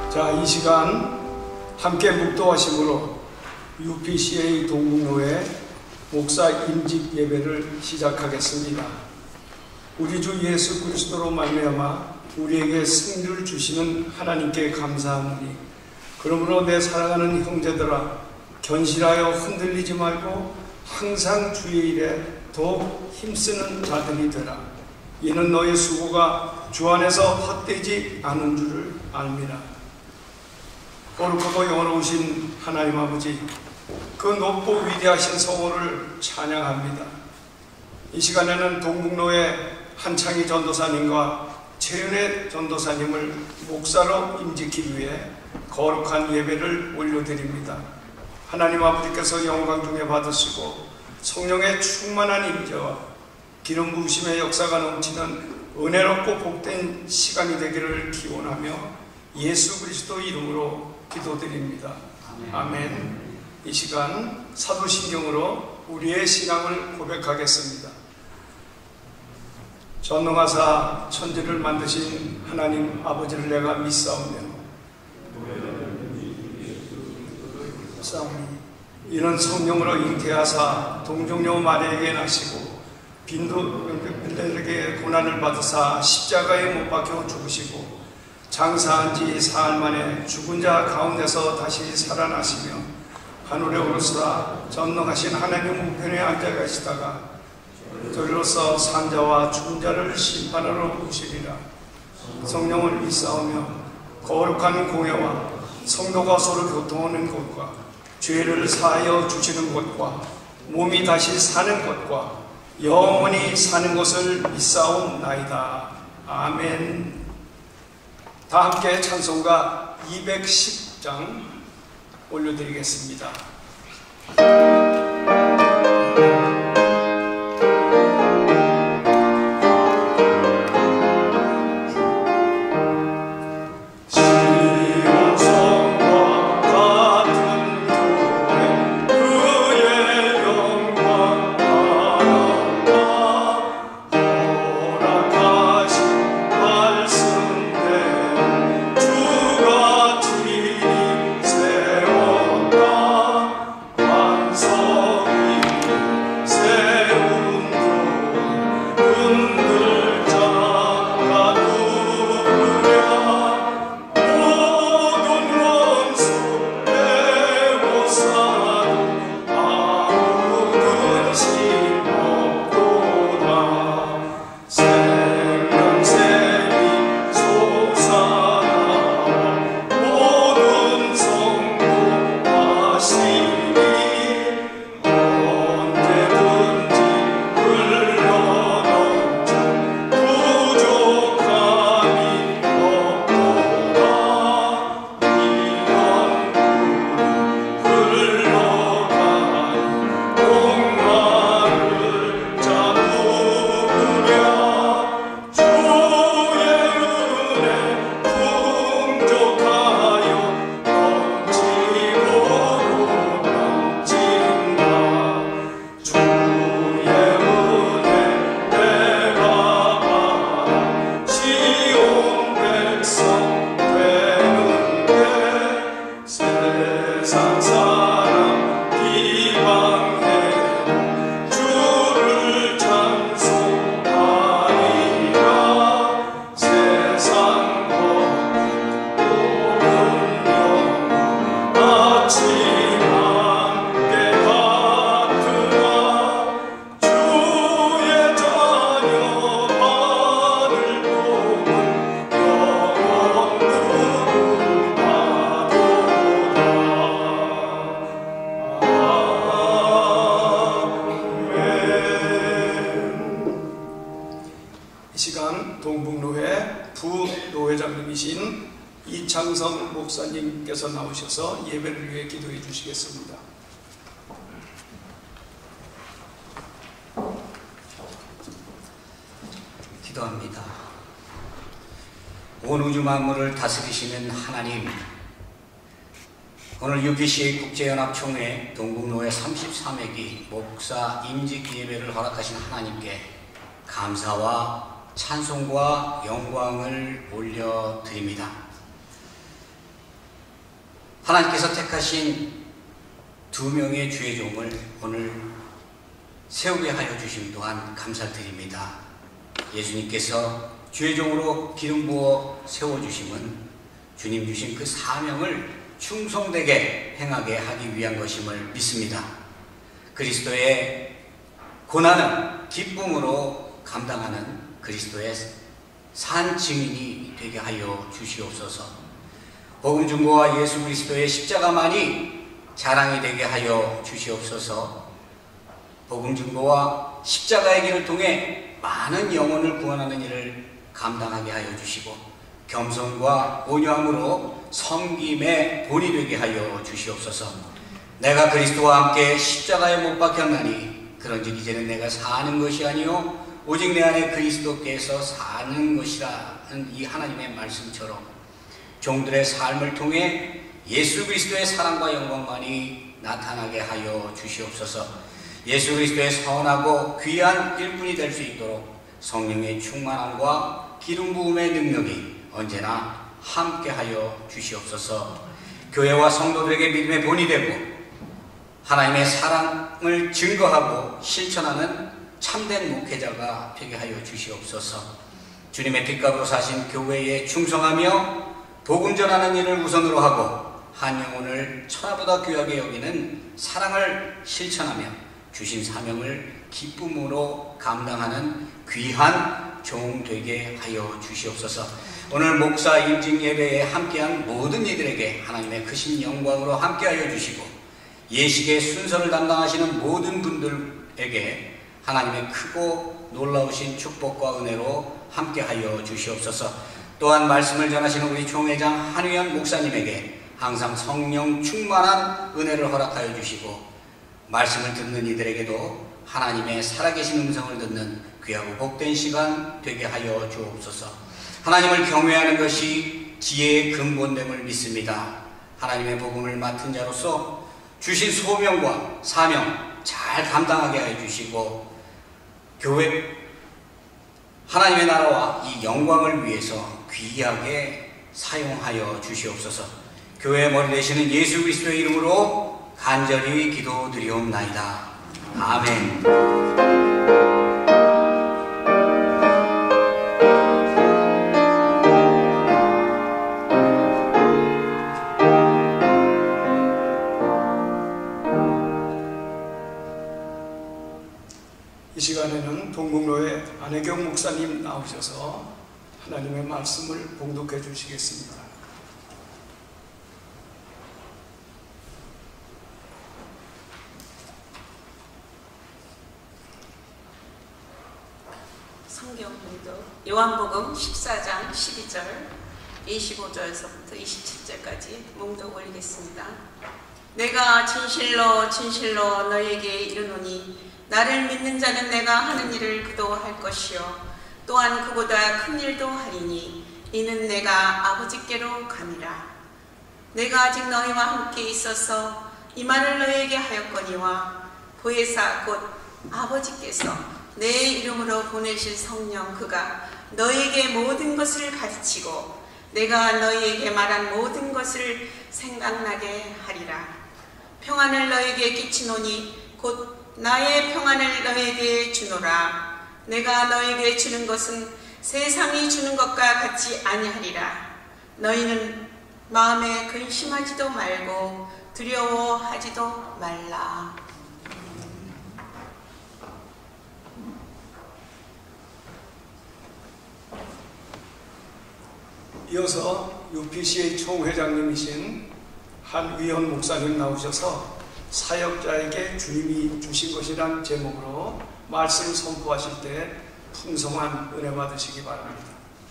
자, 이 시간 함께 묵도하심으로 UPCA 동북로회 목사 임직 예배를 시작하겠습니다. 우리 주 예수 그리스도로 말미암아 우리에게 승리를 주시는 하나님께 감사하노니, 그러므로 내 사랑하는 형제들아, 견실하여 흔들리지 말고 항상 주의 일에 더욱 힘쓰는 자들이 되라. 이는 너의 수고가 주 안에서 헛되지 않은 줄을 압니다. 거룩하고 영원하신 하나님 아버지, 그 높고 위대하신 성호를 찬양합니다. 이 시간에는 동북로의 한창희 전도사님과 최은혜 전도사님을 목사로 임직하기 위해 거룩한 예배를 올려드립니다. 하나님 아버지께서 영광 중에 받으시고 성령의 충만한 임재와 기름 부으심의 역사가 넘치는 은혜롭고 복된 시간이 되기를 기원하며 예수 그리스도 이름으로 기도드립니다. 아멘. 이 시간 사도신경으로 우리의 신앙을 고백하겠습니다. 전능하사 천지를 만드신 하나님 아버지를 내가 믿사오며, 이는 성령으로 잉태하사 동정녀 마리아에게 나시고 빈도들에게 고난을 받으사 십자가에 못 박혀 죽으시고 장사한 지 사흘 만에 죽은 자 가운데서 다시 살아나시며 하늘에 오르시다 전능하신 하나님 우편에 앉아 계시다가 저리로서 산자와 죽은 자를 심판하러 오시리라. 성령을 믿사오며 거룩한 공회와 성도가 서로 교통하는 것과 죄를 사하여 주시는 것과 몸이 다시 사는 것과 영원히 사는 것을 믿사옵나이다. 아멘. 다 함께 찬송가 210장 올려드리겠습니다. 이창성 목사님께서 나오셔서 예배를 위해 기도해 주시겠습니다. 기도합니다. 온 우주 만물을 다스리시는 하나님, 오늘 UPCA 국제연합총회 동북로회 33회기 목사 임직 예배를 허락하신 하나님께 감사와 찬송과 영광을 올려드립니다. 하나님께서 택하신 2명의 주의 종을 오늘 세우게 하여 주심 또한 감사드립니다. 예수님께서 주의 종으로 기름 부어 세워주심은 주님 주신 그 사명을 충성되게 행하게 하기 위한 것임을 믿습니다. 그리스도의 고난은 기쁨으로 감당하는 그리스도의 산 증인이 되게 하여 주시옵소서. 복음 증거와 예수 그리스도의 십자가만이 자랑이 되게 하여 주시옵소서. 복음 증거와 십자가의 길을 통해 많은 영혼을 구원하는 일을 감당하게 하여 주시고 겸손과 온유함으로 섬김의 본이 되게 하여 주시옵소서. 내가 그리스도와 함께 십자가에 못 박혔나니 그런즉 이제는 내가 사는 것이 아니요 오직 내 안에 그리스도께서 사는 것이라는 이 하나님의 말씀처럼 종들의 삶을 통해 예수 그리스도의 사랑과 영광만이 나타나게 하여 주시옵소서. 예수 그리스도의 선하고 귀한 일꾼이 될 수 있도록 성령의 충만함과 기름 부음의 능력이 언제나 함께 하여 주시옵소서. 교회와 성도들에게 믿음의 본이 되고 하나님의 사랑을 증거하고 실천하는 참된 목회자가 되게 하여 주시옵소서. 주님의 핏값으로 사신 교회에 충성하며 복음 전하는 일을 우선으로 하고 한 영혼을 천하보다 귀하게 여기는 사랑을 실천하며 주신 사명을 기쁨으로 감당하는 귀한 종 되게 하여 주시옵소서. 오늘 목사 임직 예배에 함께한 모든 이들에게 하나님의 크신 영광으로 함께하여 주시고 예식의 순서를 담당하시는 모든 분들에게 하나님의 크고 놀라우신 축복과 은혜로 함께하여 주시옵소서. 또한 말씀을 전하시는 우리 총회장 한의원 목사님에게 항상 성령 충만한 은혜를 허락하여 주시고 말씀을 듣는 이들에게도 하나님의 살아계신 음성을 듣는 귀하고 복된 시간 되게 하여 주옵소서. 하나님을 경외하는 것이 지혜의 근본됨을 믿습니다. 하나님의 복음을 맡은 자로서 주신 소명과 사명 잘 감당하게 해 주시고 교회 하나님의 나라와 이 영광을 위해서 귀하게 사용하여 주시옵소서. 교회의 머리 되시는 예수 그리스도의 이름으로 간절히 기도드리옵나이다. 아멘. 이 시간에는 동국로의 안혜경 목사님 나오셔서 하나님의 말씀을 봉독해 주시겠습니다. 성경 봉독 요한복음 14장 12절 25절에서부터 27절까지 봉독 올리겠습니다. 내가 진실로 진실로 너에게 이르노니 나를 믿는 자는 내가 하는 일을 그도 할 것이요 또한 그보다 큰 일도 하리니 이는 내가 아버지께로 가니라. 내가 아직 너희와 함께 있어서 이 말을 너희에게 하였거니와 보혜사 곧 아버지께서 내 이름으로 보내실 성령 그가 너희에게 모든 것을 가르치고 내가 너희에게 말한 모든 것을 생각나게 하리라. 평안을 너희에게 끼치노니 곧 나의 평안을 너희에게 주노라. 내가 너희에게 주는 것은 세상이 주는 것과 같지 아니하리라. 너희는 마음에 근심하지도 말고 두려워하지도 말라. 이어서 UPC의 총회장님이신 한위헌 목사님 나오셔서 사역자에게 주님이 주신 것이란 제목으로 말씀을 선포하실 때 풍성한 은혜 받으시기 바랍니다.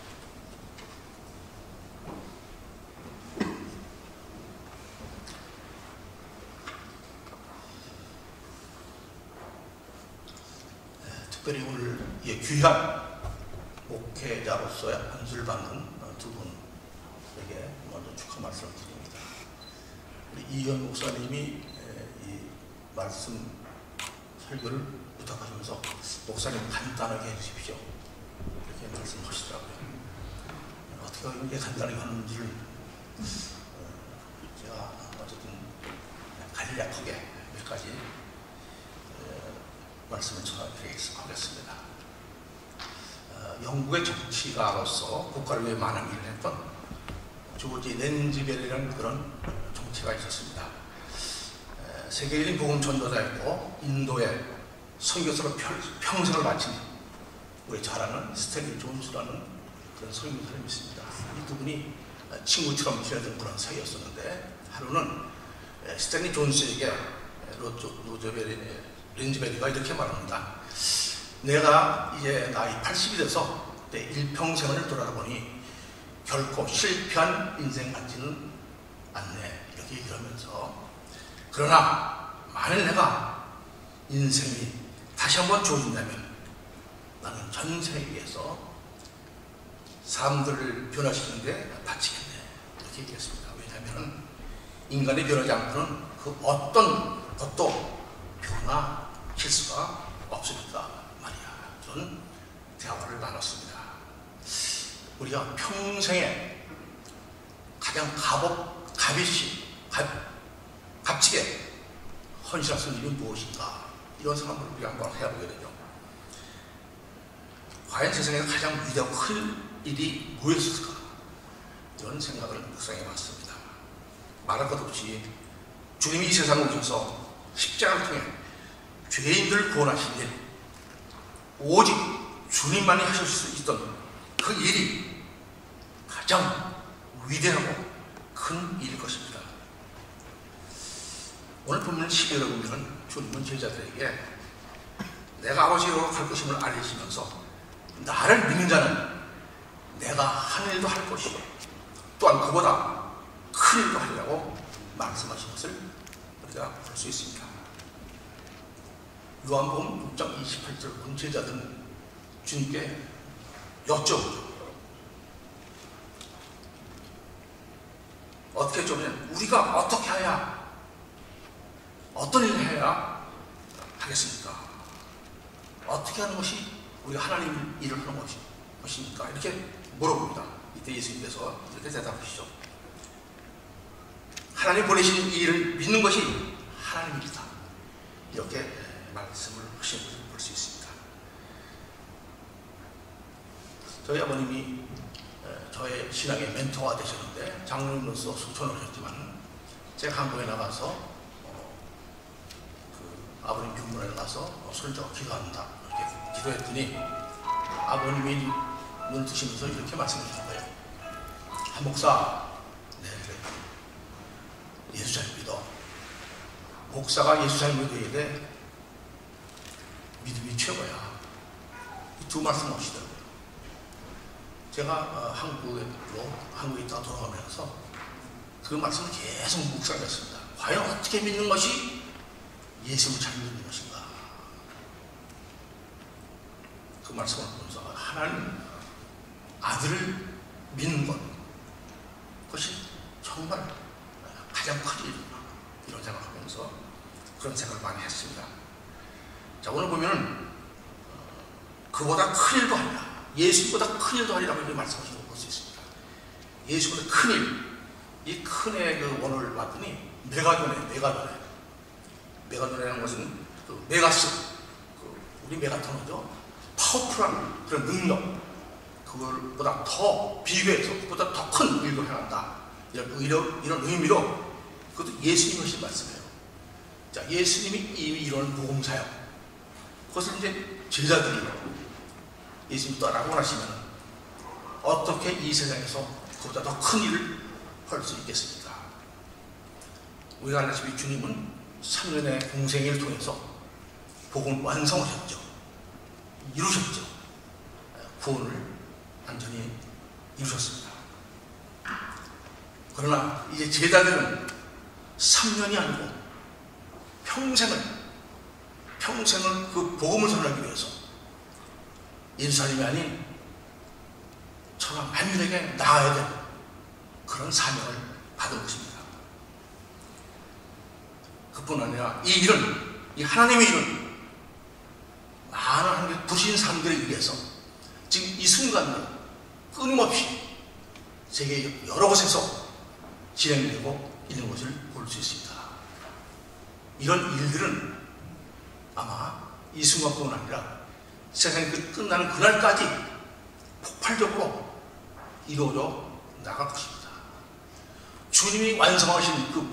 특별히 오늘 귀한 목회자로서의 안수를 받는 두 분에게 먼저 축하 말씀을 드립니다. 우리 이현 목사님이 이 말씀 설교를 부탁하시면서 목사님 간단하게 해주십시오 이렇게 말씀하시더라고요. 어떻게 이렇게 간단하게 하는지를 제가 어쨌든 간략하게 몇 가지 말씀을 전하드리겠습니다. 영국의 정치가로서 국가를 위해 많은 일을 했던 조지 렌즈벨이라는 그런 정치가 있었습니다. 세계적인 복음 전도자였고 인도에 선교사로 평생을 바친 우리 잘 아는 스탠리 존스라는 그런 선교사를 믿습니다. 이 두 분이 친구처럼 지내던 그런 사이였었는데 하루는 스탠리 존스에게 렌즈벨이가 이렇게 말합니다. 내가 이제 나이 80이 돼서 내 일평생을 돌아보니 결코 실패한 인생 같지는 않네, 이렇게 얘기하면서, 그러나 만일 내가 인생이 다시 한번 주어진다면 나는 전생에 위해서 사람들을 변화시키는 데 바치겠네, 이렇게 얘기했습니다. 왜냐하면 인간이 변하지 않고는 그 어떤 것도 변화할 수가 없으니까 말이야. 저는 대화를 나눴습니다. 우리가 평생에 가장 값지게 헌신할 수 있는 일은 무엇인가, 이런 생각을 우리가 한번 해보게 되죠. 과연 세상에 가장 위대하고 큰 일이 무엇일까, 이런 생각을 묵상해 봤습니다. 말할 것 없이 주님이 이 세상에 오셔서 십자가를 통해 죄인들을 구원하신 일, 오직 주님만이 하실 수 있던 그 일이 가장 위대하고 큰 일일 것입니다. 오늘 본문 12절에 보면 주님은 제자들에게 내가 아버지로 갈 것임을 알리시면서 나를 믿는 자는 내가 한 일도 할 것이요 또한 그보다 큰 일도 하리라고 말씀하신 것을 우리가 볼 수 있습니다. 요한복음 6장 28절 본 제자들은 주님께 여쭤보죠. 어떻게 좀 우리가 어떻게 해야, 어떤 일을 해야 하겠습니까? 어떻게 하는 것이 우리가 하나님 일을 하는 것입니까? 이렇게 물어봅니다. 이때 예수님께서 이렇게 대답하시죠. 하나님 보내신 이 일을 믿는 것이 하나님입니다. 이렇게 말씀을 하신 것을 볼 수 있습니다. 저희 아버님이 저의 신앙의 멘토가 되셨는데 장로님으로서 수천을 하셨지만 제가 한국에 나가서 그 아버님 병문안에 가서 설교가 기도한다 이렇게 기도했더니 아버님이 눈 뜨시면서 이렇게 말씀하시는 거예요. 한 목사, 네, 그래. 예수 잘 믿어. 목사가 예수 잘 믿어야 돼. 믿음이 최고야. 이 두 말씀 하시더라고요. 제가 한국에 있다가 돌아가면서 그 말씀을 계속 묵상했습니다. 과연 어떻게 믿는 것이 예수를 잘 믿는 것인가? 그 말씀을 보면서 하나님 아들을 믿는 것, 그것이 정말 가장 큰 일이구나, 이런 생각하면서 그런 생각을 많이 했습니다. 자, 오늘 보면은 그보다 큰 일도 하리라, 예수보다 큰 일도 하리라고 이렇게 말씀하시는 걸 볼 수 있습니다. 예수보다 큰 일, 이 큰의 그 원어를 봤더니 메가도네라는 것은 그 메가스, 우리 메가토너죠. 파워풀한 그런 능력, 그걸보다 더 비교해서 그보다 더 큰 일도 해간다, 이런 의미로 그것도 예수님이 하신 말씀이에요. 자, 예수님이 이미 이런 복음 사역, 그것을 이제 제자들이 예수님 떠나고 나시면 어떻게 이 세상에서 그보다 더 큰 일을 할 수 있겠습니까? 우리가 알다시피 주님은 3년의 공생애를 통해서 복음을 완성하셨죠. 이루셨죠. 구원을 완전히 이루셨습니다. 그러나 이제 제자들은 3년이 아니고 평생을 그 복음을 전하기 위해서 예루살렘이 아닌 천하 만민에게 나아야 되는 그런 사명을 받은 것입니다. 그뿐 아니라 이 일은, 이 하나님의 일은 많은 하나님의 부신 사람들에 의해서 지금 이 순간도 끊임없이 세계 여러 곳에서 진행되고 있는 것을 볼 수 있습니다. 이런 일들은 아마 이 순간뿐만 아니라 세상이 끝나는 그날까지 폭발적으로 이루어져 나갈 것입니다. 주님이 완성하신 그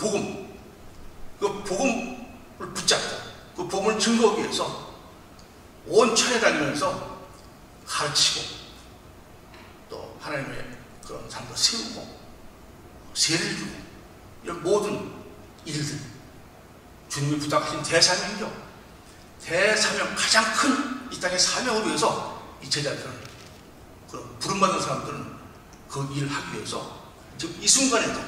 복음을 붙잡고 그 복음을 증거하기 위해서 온 천에 다니면서 가르치고 또 하나님의 그런 삶도 세우고 세례를 주고 이런 모든 일들, 주님이 부탁하신 대사명이죠. 대사명, 가장 큰 이 땅의 사명을 위해서 이 제자들은, 그런 부름받은 사람들은 그 일을 하기 위해서 지금 이 순간에도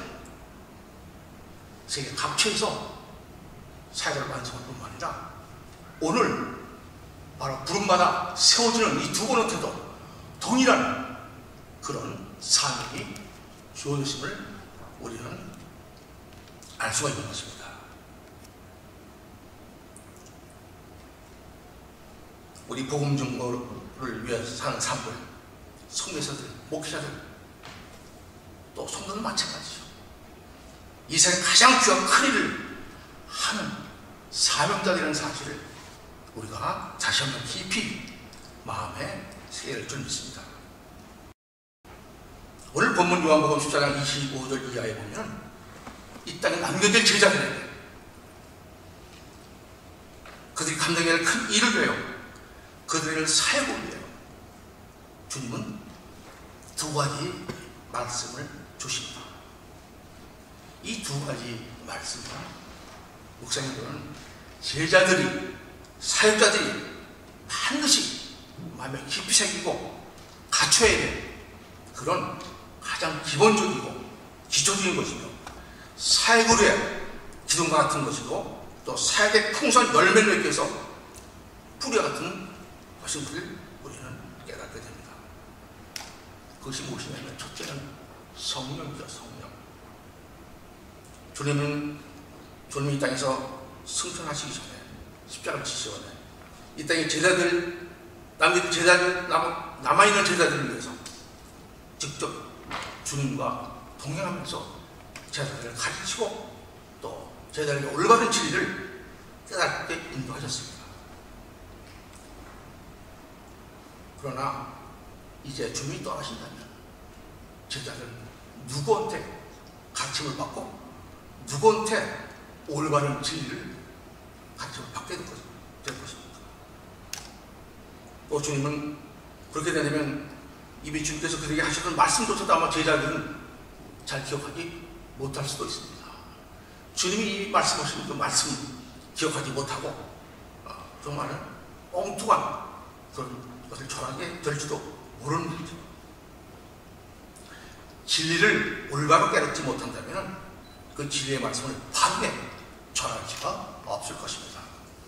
세계 각처에서 사역을 완성할 뿐만 아니라 오늘 바로 부름받아 세워지는 이 두 번한테도 동일한 그런 사명이 주어졌음을 우리는 알 수가 있는 것입니다. 우리 복음 증거를 위해서 사는 삶을 성교사들, 목회자들, 또 성도는 마찬가지죠. 이 세상에 가장 귀한 큰 일을 하는 사명자들이라는 사실을 우리가 다시 한번 깊이 마음에 새길 줄 믿습니다. 오늘 본문 요한복음 14장 25절 이하에 보면 이 땅에 남겨질 제자들에게 그들이 감당해야 할 큰 일을 위하여 그들을 사역을 위하여 주님은 두 가지 말씀을 주십니다. 이 두 가지 말씀은 목사님들은 제자들이, 사역자들이 반드시 마음에 깊이 새기고 갖춰야 될 그런 가장 기본적이고 기초적인 것이며, 사역을 위해 기둥과 같은 것이고, 또 사역의 풍성한 열매를 맺기 위해서 뿌리와 같은 것인 것을 우리는 깨닫게 됩니다. 그것이 무엇이냐면 첫째는 성령이죠. 성령. 주님이 이 땅에서 승천하시기 전에, 십자가를 지시기 전에 이 땅에 제자들, 남겨진 제자들, 남아있는 제자들을 위해서 직접 주님과 동행하면서 제자들을 가르치고 또 제자들에게 올바른 진리를 깨닫게 인도하셨습니다. 그러나 이제 주님이 떠나신다면 제자들은 누구한테 가르침을 받고 누구한테 올바른 진리를 가르침을 받게 될 것입니다. 또 주님은 그렇게 되면 이미 주님께서 그들에게 하셨던 말씀조차도 아마 제자들은 잘 기억하지 못할 수도 있습니다. 주님이 이 말씀하신 그 말씀 기억하지 못하고 정말 엉뚱한 그런 것을 전하게 될지도 모르는 일이죠. 진리를 올바로 깨닫지 못한다면 그 진리의 말씀을 바르게 전할 수가 없을 것입니다.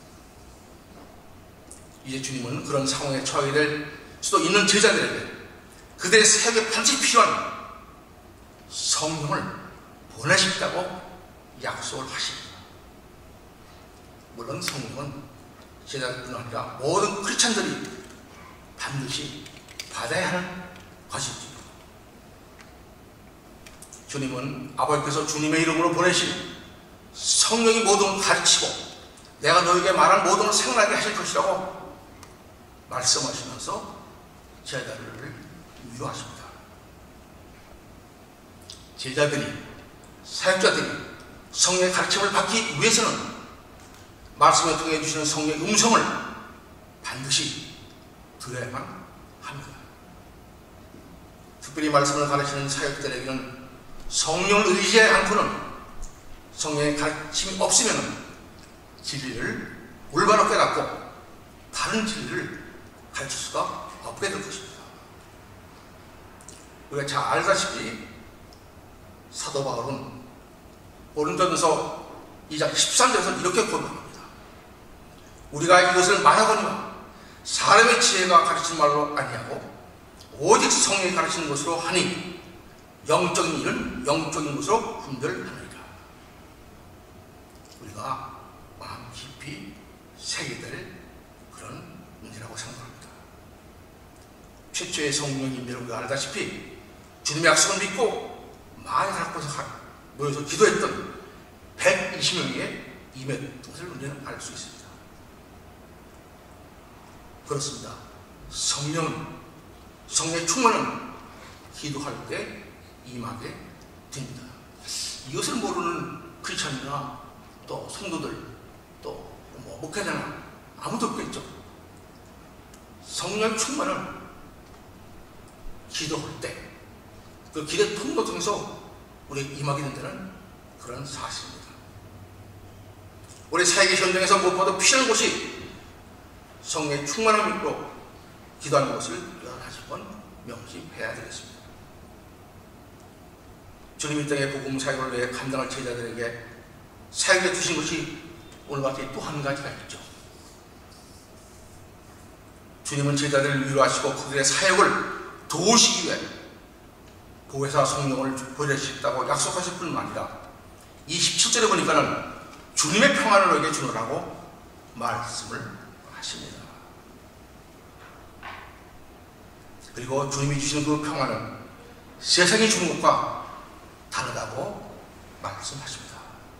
이제 주님은 그런 상황에 처하게 될 수도 있는 제자들에게 그들의 사역에 반드시 필요한 성령을 보내시겠다고 약속을 하십니다. 물론 성령은 제자들뿐 아니라 모든 크리스찬들이 반드시 받아야 하는 것이지요. 주님은 아버지께서 주님의 이름으로 보내신 성령이 모든 걸 가르치고 내가 너에게 말한 모든 걸 생각나게 하실 것이라고 말씀하시면서 제자들을 위로하십니다. 제자들이, 사역자들이 성령의 가르침을 받기 위해서는 말씀을 통해 주시는 성령의 음성을 반드시 들어야만 합니다. 특별히 말씀을 가르치는 사역자들에게는 성령을 의지하지 않고는, 성령의 가르침이 없으면 진리를 올바로 깨닫고 다른 진리를 가르칠 수가 없게 될 것입니다. 우리가 잘 알다시피 사도 바울은 고린도전서 2장 13절에서 이렇게 고백합니다. 우리가 이것을 말하거니와 사람의 지혜가 가르치는 말로 아니하고 오직 성령이 가르치는 것으로 하니 영적인 일은 영적인 것으로 분별하느니라. 우리가 마음 깊이 새기게 될 그런 문제라고 생각합니다. 최초의 성령님들 우리가 알다시피 주님의 약속을 믿고 많이 닦고서 모여서 기도했던 120명에게 임했던 것을 우리는 알 수 있습니다. 그렇습니다. 성령의 충만은 기도할 때 임하게 됩니다. 이것을 모르는 크리스찬이나 또 성도들 또 목회자나 아무도 없겠죠. 성령 충만은 기도할 때 그 기도의 통로 통해서 우리에게 임하게 된다는 그런 사실입니다. 우리 세계 현장에서 무엇보다 필요한 것이 성령의 충만함으로 기도하는 것을 다시 한번 명심해야 되겠습니다. 주님이 땅의 복음 사역을 위해 감당할 제자들에게 사역해 주신 것이 오늘과 같이 또 한 가지가 있죠. 주님은 제자들을 위로하시고 그들의 사역을 도우시기 위해 보혜사 성령을 보내주셨다고 약속하실 뿐만 아니라 27절에 보니까는 주님의 평안을 너에게 주노라고 말씀을 하십니다. 그리고 주님이 주시는 그 평안은 세상이 주는 것과 다르다고 말씀하십니다.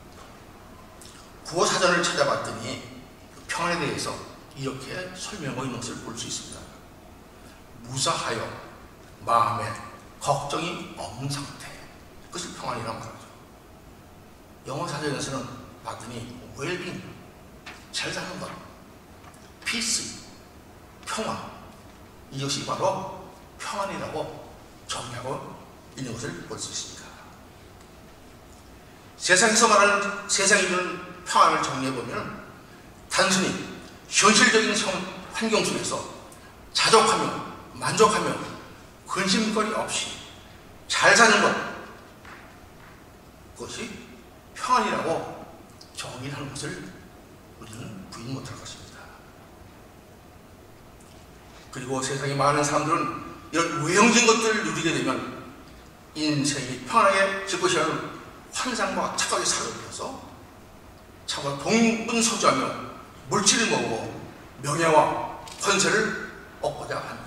구어사전을 찾아봤더니 그 평안에 대해서 이렇게 설명하고 있는 것을 볼 수 있습니다. 무사하여 마음에 걱정이 없는 상태, 그것을 평안이라고 하죠. 영어 사전에서는 봤더니 웰빙, 잘 사는 것, 피스, 평화, 이것이 바로 평안이라고 정의하고 있는 것을 볼 수 있습니다. 세상에서 말하는 세상이 주는 평안을 정리해보면 단순히 현실적인 환경 속에서 자족하며 만족하며 근심거리 없이 잘 사는 것, 그것이 평안이라고 정의하는 것을 우리는 부인 못할 것입니다. 그리고 세상에 많은 사람들은 이런 외형적인 것들을 누리게 되면 인생이 평안하게 질 것이라는 환상과 착각에 사로잡혀서 차마 동분서주하며 물질을 모으고 명예와 권세를 얻고자 합니다.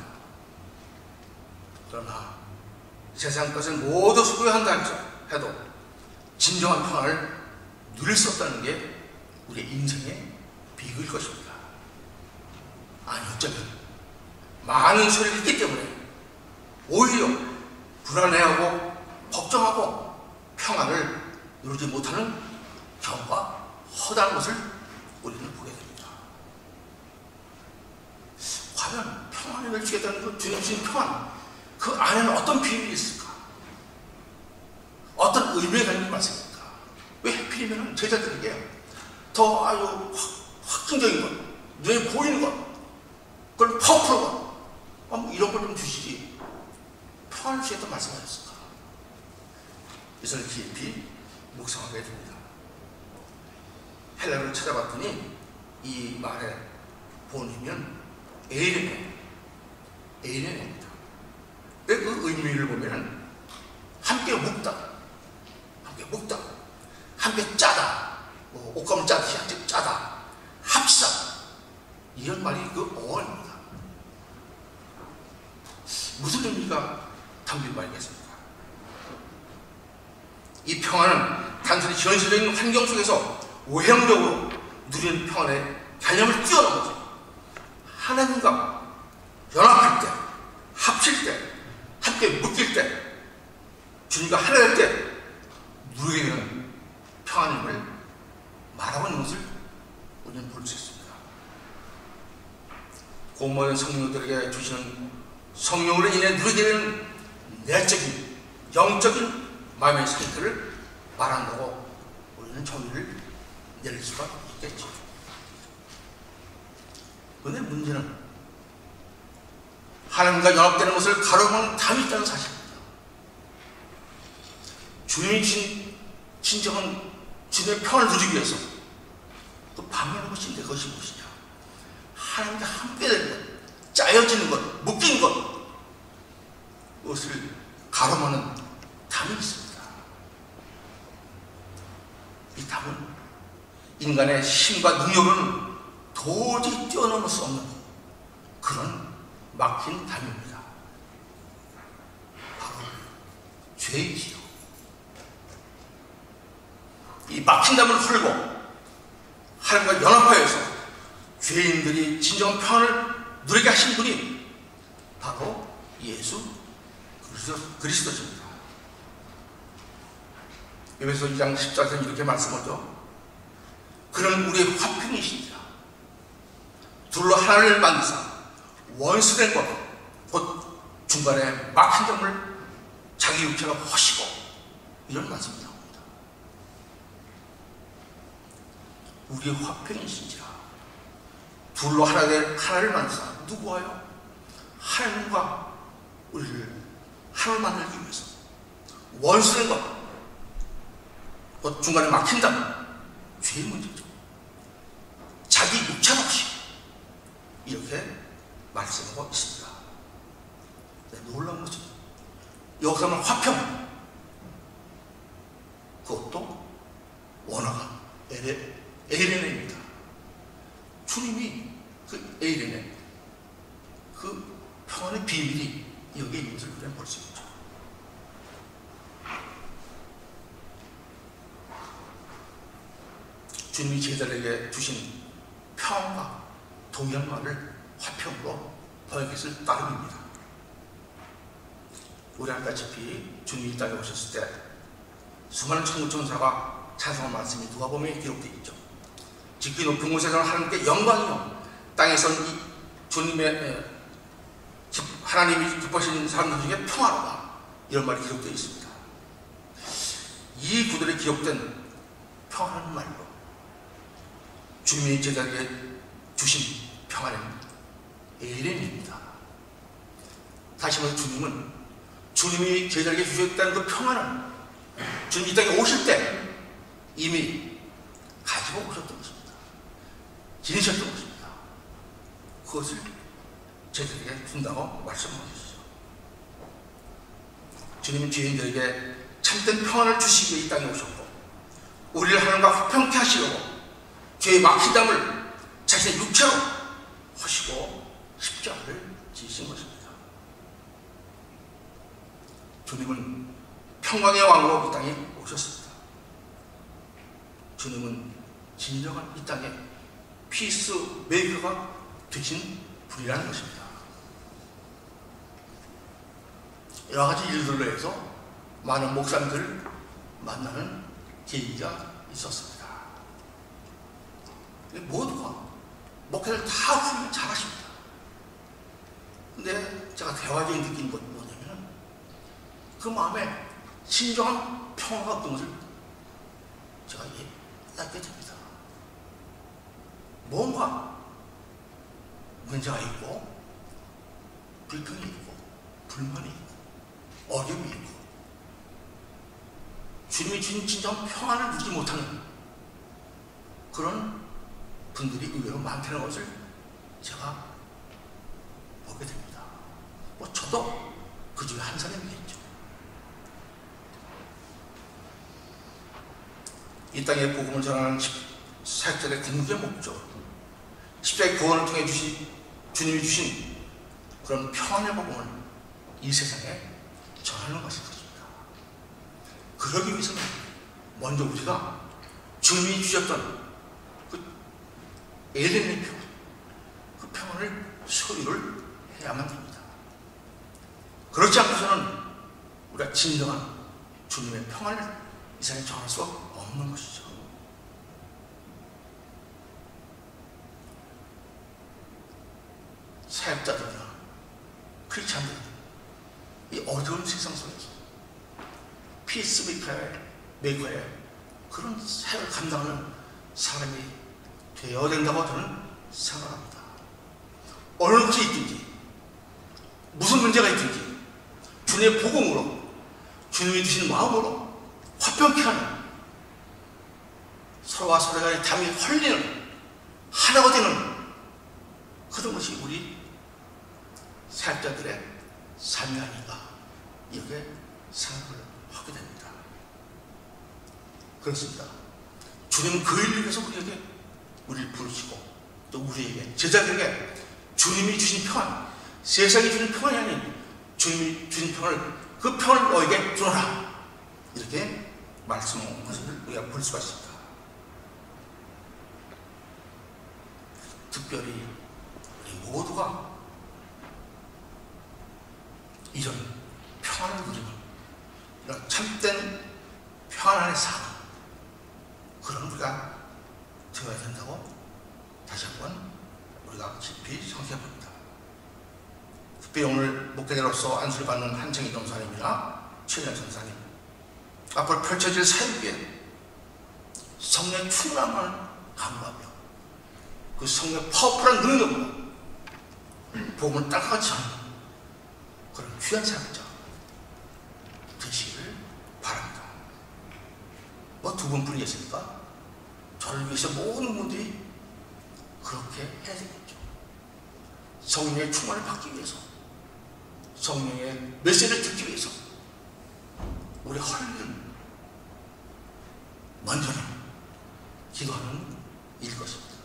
그러나 세상 것을 모두 소유한다 해도 진정한 평안을 누릴 수 없다는 게 우리의 인생의 비극일 것입니다. 아니 어쩌면 많은 소리를 했기 때문에 오히려 불안해하고 걱정하고 평안을 누리지 못하는 경우가 허다한 것을 우리는 보게 됩니다. 과연 평안을 주겠다는 그 주님 주신 평안, 그 안에는 어떤 비밀이 있을까? 어떤 의미가 있는 말씀입니까? 왜 하필이면 제자들에게 더 아주 확증적인 것, 눈에 보이는 것, 그걸 파워풀한 것, 이런 걸 좀 주시지 평안을 주겠다고 말씀하셨을까? 이것을 깊이 묵상하게 됩니다. 헬라어를 찾아봤더니 이 말의 본이면 에이레네입니다. 그 의미를 보면 함께 묵다, 함께 짜다, 옷감을 짜듯이 함께 짜다, 합시다, 이런 말이 그 어원입니다. 무슨 의미가 담긴 말이겠습니까? 이 평안은 단순히 현실적인 환경 속에서 외형적으로 누리는 평안의 개념을 뛰어넘어서 하나님과 연합할 때, 합칠 때, 함께 묶일 때, 주님과 하나 될 때 누리게 되는 평안임을 말하고 있는 것을 우리는 볼 수 있습니다. 공모된 성령들에게 주시는 성령으로 인해 누리게 되는 내적인, 영적인 마음의 상태를 말한다고 우리는 정의를 내릴 수가 있겠죠. 그런데 문제는 하나님과 연합되는 것을 가로막는 담이 있다는 사실입니다. 주님이 주신 진정한 주님의 평안을 누리기 위해서 그 방해하는 것인데 그것이 무엇이냐? 하나님과 함께 되는 것, 짜여지는 것, 묶인 것, 그것을 가로막는 담이 있습니다. 이 담은 인간의 힘과 능력으로는 도저히 뛰어넘을 수 없는 그런 막힌 담입니다. 바로 죄이지요. 이 막힌 담을 헐고 하나님과 연합하여서 죄인들이 진정한 평안을 누리게 하신 분이 바로 예수 그리스도십니다. 에베소 2장 14절에 이렇게 말씀하죠. 그는 우리의 화평이시니라. 둘로 하나를 만드사 원수된 것, 곧 중간에 막힌 점을 자기 육체가 허시고, 이런 말씀이 나옵니다. 우리의 화평이신지라. 둘로 하나를 만드사, 누구와요? 하나님과 우리를 하나를 만들기 위해서. 원수된 것, 곧 중간에 막힌 점, 죄의 문제죠. 자기 육체 없이 이렇게 말씀하고 있습니다. 네, 놀라운 거죠. 여기서는 화평, 그것도 원화가 에이레네입니다. 주님이 그 에이레네, 그 평안의 비밀이 여기에 있는 것을 우리는 볼 수 있죠. 주님이 제자들에게 주신 평안과 동일한 말을 화평으로 번역했을 따름입니다. 우리 알다시피 주님이 이 땅에 오셨을 때 수많은 천군천사가 찬송한 말씀이 누가복음에 기록되어 있죠. 지극히 높은 곳에서는 하나님께 영광이요, 땅에서는 이 주님의 하나님이 기뻐하시는 사람들 중에 평화로다, 이런 말이 기록되어 있습니다. 이 구절에 기록된 평화라는 말로 주님이 제자에게 주신 평화는 에이렌입니다. 다시 말해 주님이 제자에게 주셨다는 그 평화는 주님이 이 땅에 오실 때 이미 가지고 오셨던 것입니다. 지니셨던 것입니다. 그것을 제자에게 준다고 말씀하셨죠. 주님은 죄인들에게 참된 평안을 주시기 위해 이 땅에 오셨고, 우리를 하나님과 화평케 하시려고 죄의 막힌 담을 자신의 육체로 하시고 십자가를 지으신 것입니다. 주님은 평강의 왕으로 이 땅에 오셨습니다. 주님은 진정한 이 땅에 피스 메이커가 되신 분이라는 것입니다. 여러 가지 일들로 해서 많은 목사님들을 만나는 계기가 있었습니다. 모두가 목회를 다 훌륭히 잘하십니다. 근데 제가 대화적인 느낀 건 뭐냐면, 그 마음에 진정한 평화가 없던 것을 제가 알게 됩니다. 뭔가 문제가 있고, 불평이 있고, 불만이 있고, 어려움이 있고, 주님이 주신 진정한 평안을 누리지 못하는 그런 분들이 의외로 많다는 것을 제가 보게 됩니다. 저도 그 중에 한 사람이겠죠. 이 땅에 복음을 전하는 사역자의 궁극의 목적, 십자가의 구원을 통해 주님이 주신 그런 평안의 복음을 이 세상에 전하는 것일 것입니다. 그러기 위해서는 먼저 우리가 주님이 주셨던 에덴의 평안, 그 평안을 소유를 해야만 됩니다. 그렇지 않고서는 우리가 진정한 주님의 평안을 이 세상에 전할 수 없는 것이죠. 사역자들이나 크리스찬들, 이 어려운 세상 속에서 피스메이커의 그런 사역을 감당하는 사람이 되어야 된다고 저는 생각합니다. 어느 곳에 있든지, 무슨 문제가 있든지, 주님의 복음으로, 주님이 주신 마음으로 화평케 하는, 서로가 서로가 담이 헐리는, 하나가 되는 그런 것이 우리 사역자들의 삶이 아닌가, 이렇게 생각을 하게 됩니다. 그렇습니다. 주님은 그 일을 위해서 우리를 부르시고, 또 우리에게, 제자들에게 주님이 주신 평안, 세상이 주는 평안이 아닌 주님이 주신 평안을, 그 평안을 너에게 주노라, 이렇게 말씀한 것을 우리가 볼 수가 있습니다. 특별히 우리 모두가 이런 평안을 누리는, 이런 참된 평안의 삶, 그런 우리가 되어야 된다고 다시 한번 우리가 깊이 생각해 봅니다. 특별히 오늘 목회자로서 안수를 받는 한정희 전사님이나 최현 전사님, 앞으로 펼쳐질 사역에 성령의 충만함을 강구하며 그 성령의 파워풀한 능력으로 복음을 땅같이 하는 그런 귀한 사역자 되시기를 바랍니다. 뭐 두 분뿐이겠습니까? 저를 위해서 모든 분들이 그렇게 해야 되겠죠. 성령의 충만을 받기 위해서, 성령의 메시지를 듣기 위해서 우리 헐리는 먼저는 기도하는 일 것입니다.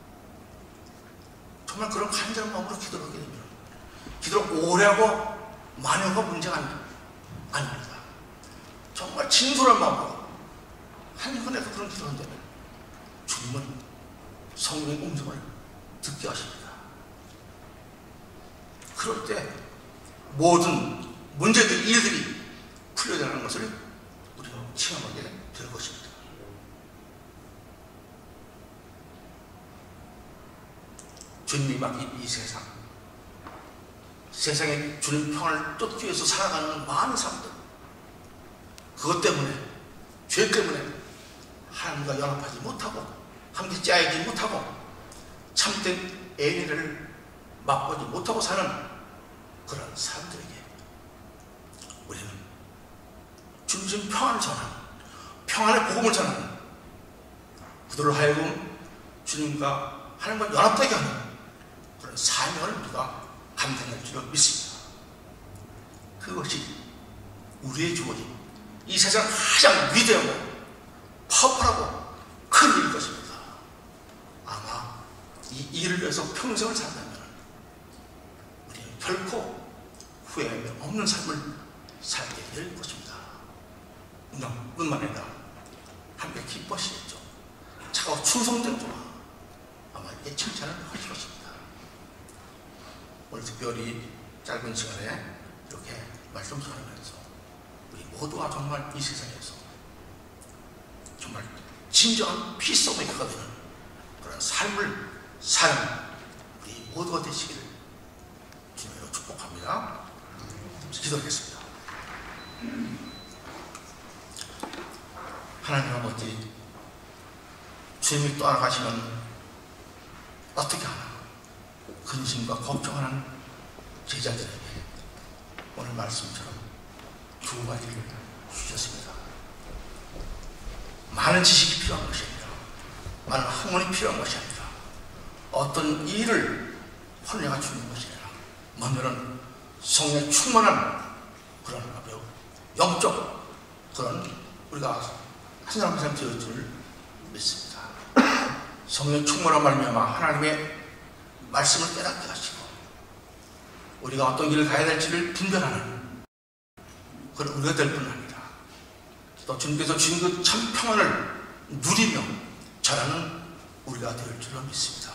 정말 그런 간절한 마음으로 기도를 하게 되면 기도를 오래 하고 많이 하고 문제가 아닙니다. 정말 진솔한 마음으로 한 번에도 그런 기도를 한다면 주님은 성령의 음성을 듣게 하십니다. 그럴 때 모든 문제들, 일들이 풀려나가는 것을 우리가 체험하게 될 것입니다. 주님이 맡긴 이 세상에 주님 평안을 쫓기 위해서 살아가는 많은 사람들, 그것 때문에, 죄 때문에 하나님과 연합하지 못하고 함께 짜이지 못하고 참된 애인을 맛보지 못하고 사는 그런 사람들에게 우리는 주님 평안을 전하는, 평안의 복음을 전하는, 그들을 하여금 주님과 하나님과 연합되게 하는 그런 사명을 우리가 감당할 줄 믿습니다. 그것이 우리의 주어진 이 세상 가장 위대하고 파워풀하고 큰 일일 것입니다. 아마 이 일을 위해서 평생을 산다면 우리는 결코 후회함이 없는 삶을 살게 될 것입니다. 뿐만 아니라 함께 기뻐하시겠죠. 차가워 충성된 주와 아마 이게 칭찬을 하실 것입니다. 오늘 특별히 짧은 시간에 이렇게 말씀 전하면서 우리 모두가 정말 이 세상에서 정말 진정한 피스메이커가 되는 그런 삶을 사는 우리 모두가 되시기를 주님으로 축복합니다. 기도하겠습니다. 하나님 아버지, 주님이 떠나가시면 어떻게 하나 근심과 걱정하는 제자들에게 오늘 말씀처럼 두 가지를 주셨습니다. 많은 지식이 필요한 것이 아니라, 많은 학문이 필요한 것이 아니라, 어떤 일을 혼내가 주는 것이 아니라 먼저는 성령의 충만한 그런 영적 그런 우리가 한 사람 한 사람 되어질 줄 믿습니다. 성령의 충만한 말미암아 하나님의 말씀을 깨닫게 하시고 우리가 어떤 길을 가야 될지를 분별하는 그런 우리가 될 뿐 아니라 또 주님께서 주신 그 참 평안을 누리며 자라는 우리가 될 줄로 믿습니다.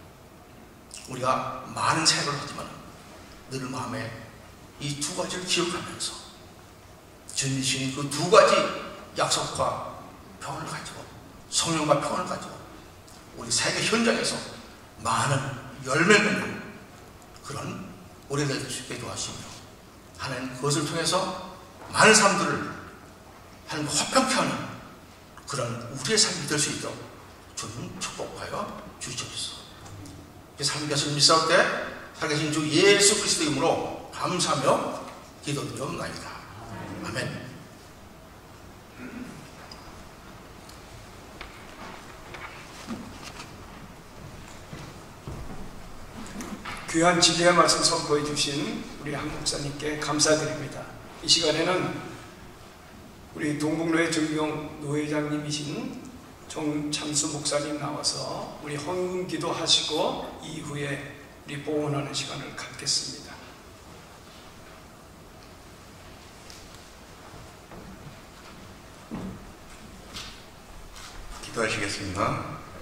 우리가 많은 사역을 하지만 늘 마음에 이 두 가지를 기억하면서 주님이 주신 그 두 가지 약속과 평안을 가지고, 성령과 평안을 가지고 우리 세계 현장에서 많은 열매 맺는 그런 오래될 수 있게 도와주시며 하나님 그것을 통해서 많은 사람들을 하나님과 화평케 하는 그런 우리의 삶이 될 수 있도록 주님 축복하여 주시옵소서. 삶께서 믿사올 때 살아계신 주 예수 그리스도의 이름으로 감사하며 기도드리옵나이다. 아멘. 귀한 진리의 말씀 선포해 주신 우리 한 목사님께 감사드립니다. 이 시간에는 우리 동북로의 정경 노회장님이신 정찬수 목사님 나와서 우리 헌금 기도하시고 이후에 우리 봉헌하는 시간을 갖겠습니다. 기도하시겠습니다.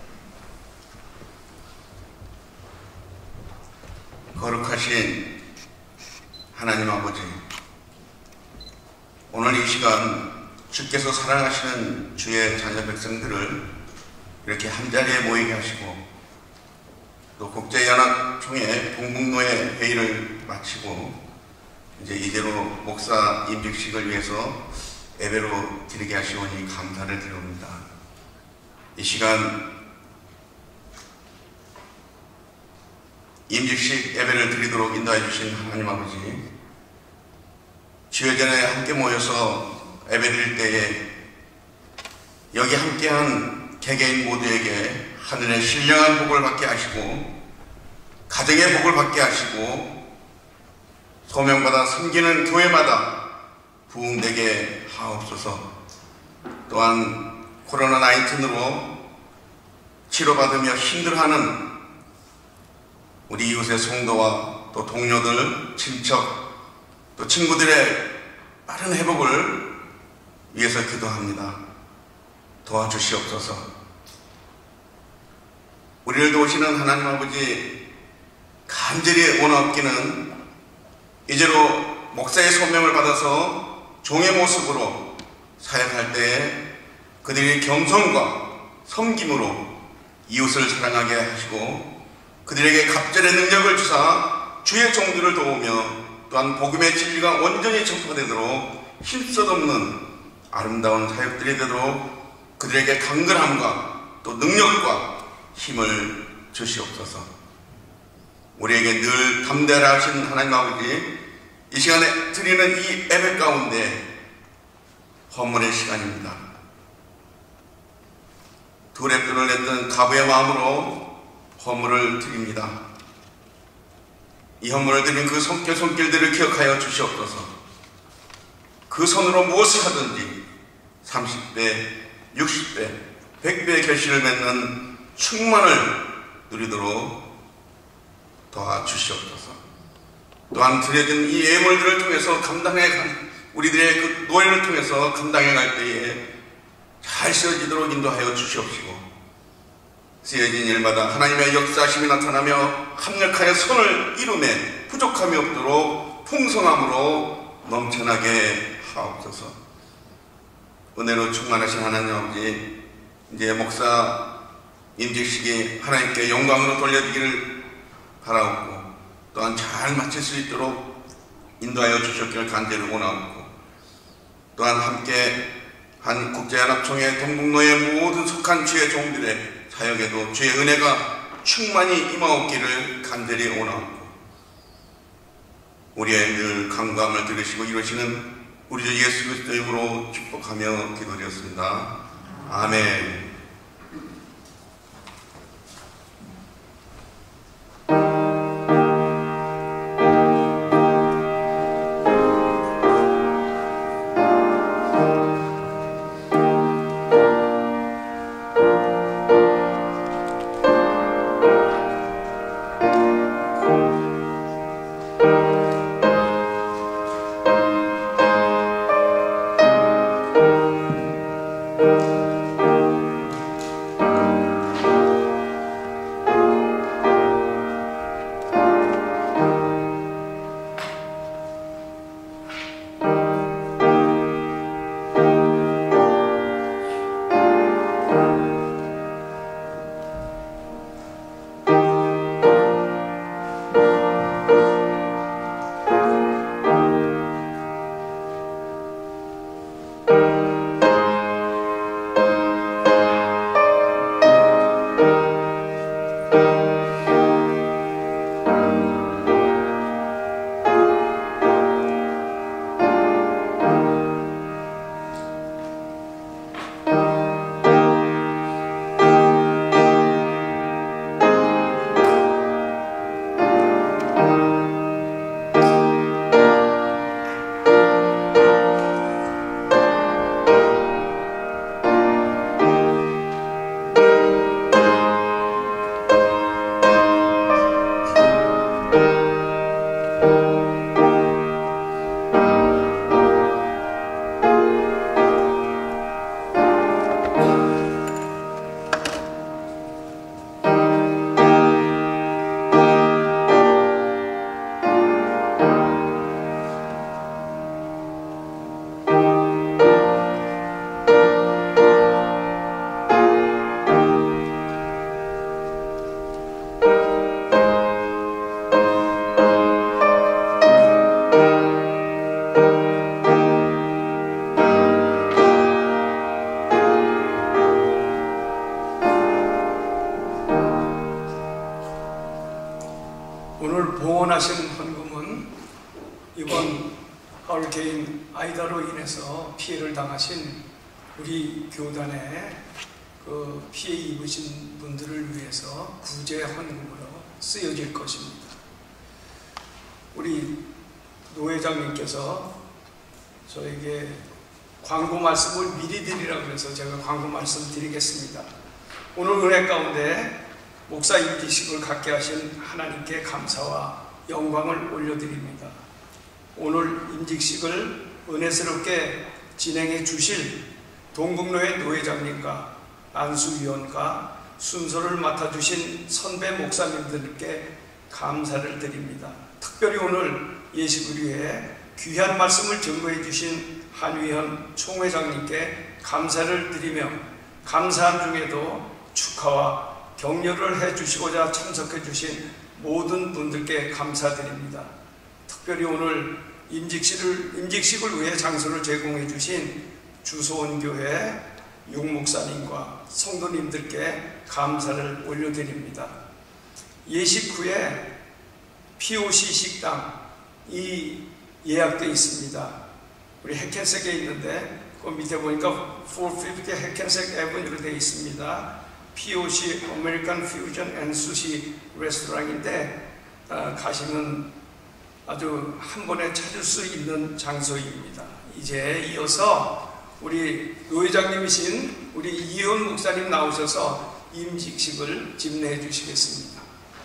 거룩하신 하나님 아버지, 오늘 이 시간 주께서 사랑하시는 주의 자녀 백성들을 이렇게 한자리에 모이게 하시고 또 국제연합총회 동북노회 회의를 마치고 이제 이대로 목사 임직식을 위해서 예배로 드리게 하시오니 감사를 드립니다. 이 시간 임직식 예배를 드리도록 인도해 주신 하나님 아버지, 주의 전에 함께 모여서 예배 드릴 때에 여기 함께한 개개인 모두에게 하늘의 신령한 복을 받게 하시고 가정의 복을 받게 하시고 소명받아 섬기는 교회마다 부흥되게 하옵소서. 또한 코로나19으로 치료받으며 힘들어하는 우리 이웃의 성도와 또 동료들, 친척, 또 친구들의 빠른 회복을 위해서 기도합니다. 도와주시옵소서. 우리를 도우시는 하나님 아버지, 간절히 원하옵기는 이제로 목사의 소명을 받아서 종의 모습으로 사역할 때에 그들이 겸손과 섬김으로 이웃을 사랑하게 하시고 그들에게 갑절의 능력을 주사 주의 종들을 도우며 또한 복음의 진리가 온전히 전파되도록 힘써없는 아름다운 사역들이 되도록 그들에게 강건함과 또 능력과 힘을 주시옵소서. 우리에게 늘 담대하라 하신 하나님 아버지, 이 시간에 드리는 이 예배 가운데 헌물의 시간입니다. 두 랩들을 냈던 가부의 마음으로 헌물을 드립니다. 이 헌물을 드린 그 손길들을 기억하여 주시옵소서. 그 손으로 무엇을 하든지 30배, 60배, 100배의 결실을 맺는 충만을 누리도록 도와주시옵소서. 또한 드려진 이 예물들을 통해서 우리들의 그 노예를 통해서 감당해 갈 때에 잘 쓰여지도록 인도하여 주시옵시고 쓰여진 일마다 하나님의 역사심이 나타나며 합력하여 선을 이루매 부족함이 없도록 풍성함으로 넘쳐나게 하옵소서. 은혜로 충만하신 하나님 아버지, 이제 목사 임직식이 하나님께 영광으로 돌려지기를 바라옵고 또한 잘 마칠 수 있도록 인도하여 주셨기를 간절히 원하옵고 또한 함께 한 국제연합총회 동북노의 모든 속한 주의 종들의 사역에도 주의 은혜가 충만히 임하옵기를 간절히 원하옵고 우리의 늘 간구함을 들으시고 이루시는 우리 주 예수 그리스도의 이름으로 축복하며 기도드렸습니다. 아멘. 원하신 헌금은 이번 허리케인 아이다로 인해서 피해를 당하신 우리 교단의 그 피해 입으신 분들을 위해서 구제 헌금으로 쓰여질 것입니다. 우리 노 회장님께서 저에게 광고 말씀을 미리 드리라고 해서 제가 광고 말씀 드리겠습니다. 오늘 은혜 가운데 목사 임기식을 갖게 하신 하나님께 감사와 영광을 올려드립니다. 오늘 임직식을 은혜스럽게 진행해 주실 동국로의 노 회장님과 안수위원과 순서를 맡아주신 선배 목사님들께 감사를 드립니다. 특별히 오늘 예식을 위해 귀한 말씀을 증거해 주신 한위현 총회장님께 감사를 드리며 감사한 중에도 축하와 격려를 해주시고자 참석해 주신 모든 분들께 감사드립니다. 특별히 오늘 임직식을 위해 장소를 제공해 주신 주소원교회 육목사님과 성도님들께 감사를 올려드립니다. 예식 후에 POC 식당이 예약되어 있습니다. 우리 해켄색에 있는데 그 밑에 보니까 450 해켄색 애버니로 되어 있습니다. POC 아메리칸 퓨전 앤 수시 레스토랑인데 가시면 아주 한 번에 찾을 수 있는 장소입니다. 이제 이어서 우리 노 회장님이신 우리 이현 목사님 나오셔서 임직식을 집례해 주시겠습니다.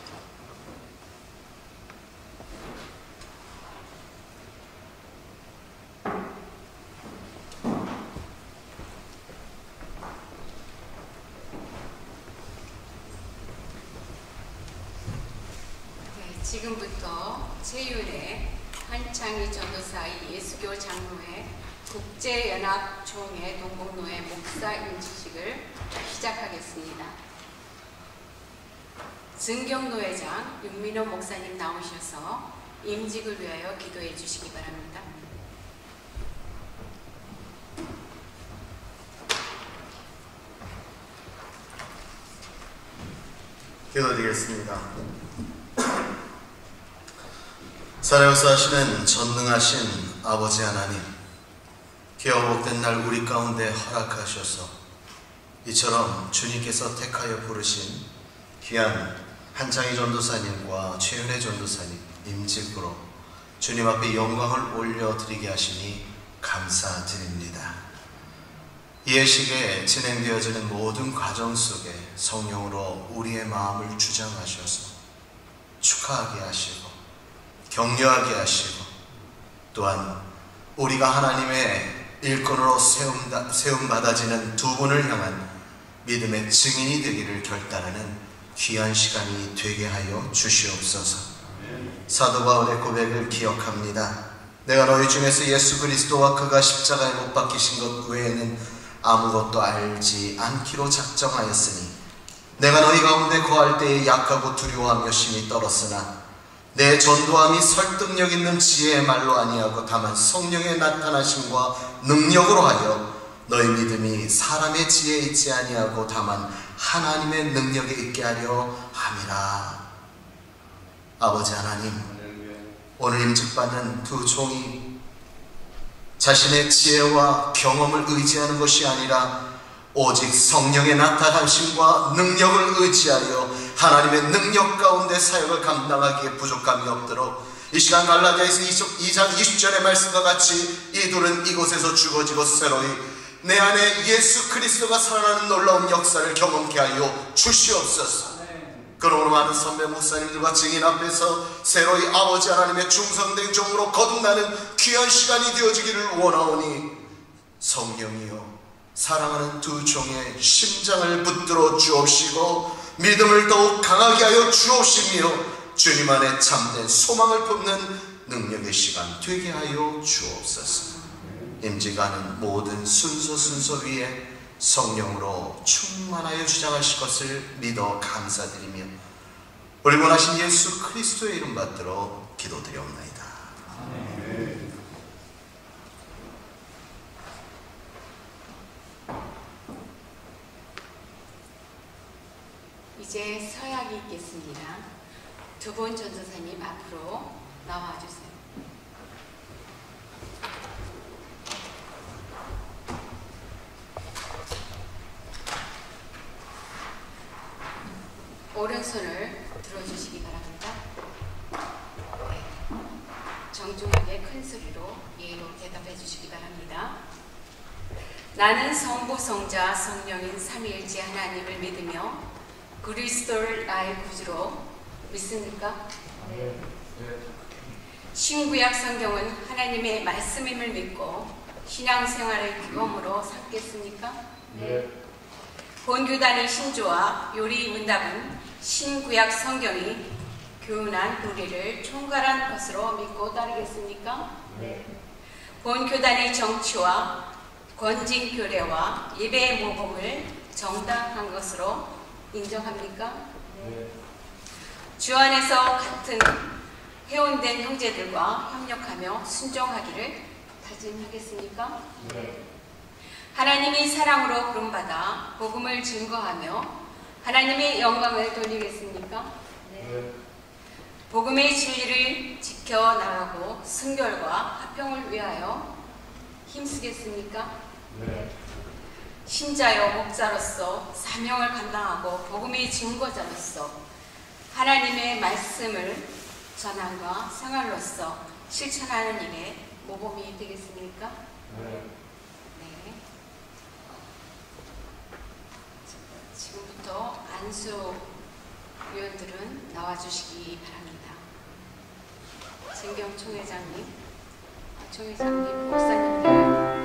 지금부터 제율의 한창희 전도사의 예수교 장로회 국제연합총회 동국로회 목사 임직식을 시작하겠습니다. 증경노회장 윤민호 목사님 나오셔서 임직을 위하여 기도해 주시기 바랍니다. 기도드리겠습니다. 살아역사하시는 전능하신 아버지 하나님, 귀하고 복된 날 우리 가운데 허락하셔서 이처럼 주님께서 택하여 부르신 귀한 한창희 전도사님과 최은혜 전도사님 임직으로 주님 앞에 영광을 올려드리게 하시니 감사드립니다. 이 예식에 진행되어지는 모든 과정 속에 성령으로 우리의 마음을 주장하셔서 축하하게 하시고 격려하게 하시고 또한 우리가 하나님의 일꾼으로 세움받아지는 두 분을 향한 믿음의 증인이 되기를 결단하는 귀한 시간이 되게 하여 주시옵소서. 사도 바울의 고백을 기억합니다. 내가 너희 중에서 예수 그리스도와 그가 십자가에 못 박히신 것 외에는 아무것도 알지 않기로 작정하였으니 내가 너희 가운데 거할 때에 약하고 두려워하며 심히 떨었으나 내 전도함이 설득력 있는 지혜의 말로 아니하고 다만 성령의 나타나심과 능력으로 하여 너희 믿음이 사람의 지혜에 있지 아니하고 다만 하나님의 능력에 있게 하려 함이라. 아버지 하나님, 오늘 임직받는 두 종이 자신의 지혜와 경험을 의지하는 것이 아니라 오직 성령의 나타나심과 능력을 의지하여 하나님의 능력 가운데 사역을 감당하기에 부족함이 없도록 이 시간 갈라디아서 2장 20절의 말씀과 같이 이 둘은 이곳에서 죽어지고 새로이 내 안에 예수 그리스도가 살아나는 놀라운 역사를 경험케 하여 주시옵소서. 그러므로 많은 선배 목사님들과 증인 앞에서 새로이 아버지 하나님의 충성된 종으로 거듭나는 귀한 시간이 되어지기를 원하오니 성령이여 사랑하는 두 종의 심장을 붙들어 주옵시고 믿음을 더욱 강하게 하여 주옵시며 주님 안에 참된 소망을 품는 능력의 시간 되게 하여 주옵소서. 임직하는 모든 순서 위에 성령으로 충만하여 주장하실 것을 믿어 감사드리며 우리 원하신 예수 그리스도의 이름 받들어 기도드려옵나이다. 아멘. 이제 서약이 있겠습니다. 두 분 전도사님 앞으로 나와주세요. 오른손을 들어주시기 바랍니다. 네. 정중하게 큰 소리로 예로 대답해 주시기 바랍니다. 나는 성부, 성자, 성령인 삼위일체 하나님을 믿으며 그리스도를 나의 구주로 믿습니까? 네. 신구약 성경은 하나님의 말씀임을 믿고 신앙생활의 규범으로 삼겠습니까? 네. 본교단의 신조와 요리 문답은 신구약 성경이 교훈한 우리를 총괄한 것으로 믿고 따르겠습니까? 네. 본교단의 정치와 권징 교례와 예배 모범을 정당한 것으로 인정합니까? 네. 주 안에서 같은 회원된 형제들과 협력하며 순종하기를 다짐하겠습니까? 네. 하나님이 사랑으로 부름받아 복음을 증거하며 하나님의 영광을 돌리겠습니까? 네. 복음의 진리를 지켜나가고 순결과 화평을 위하여 힘쓰겠습니까? 네. 신자여 목자로서 사명을 감당하고 복음의 증거자로서 하나님의 말씀을 전함과 생활로서 실천하는 일에 모범이 되겠습니까? 네. 네. 지금부터 안수 위원들은 나와주시기 바랍니다. 진경 총회장님, 목사님들.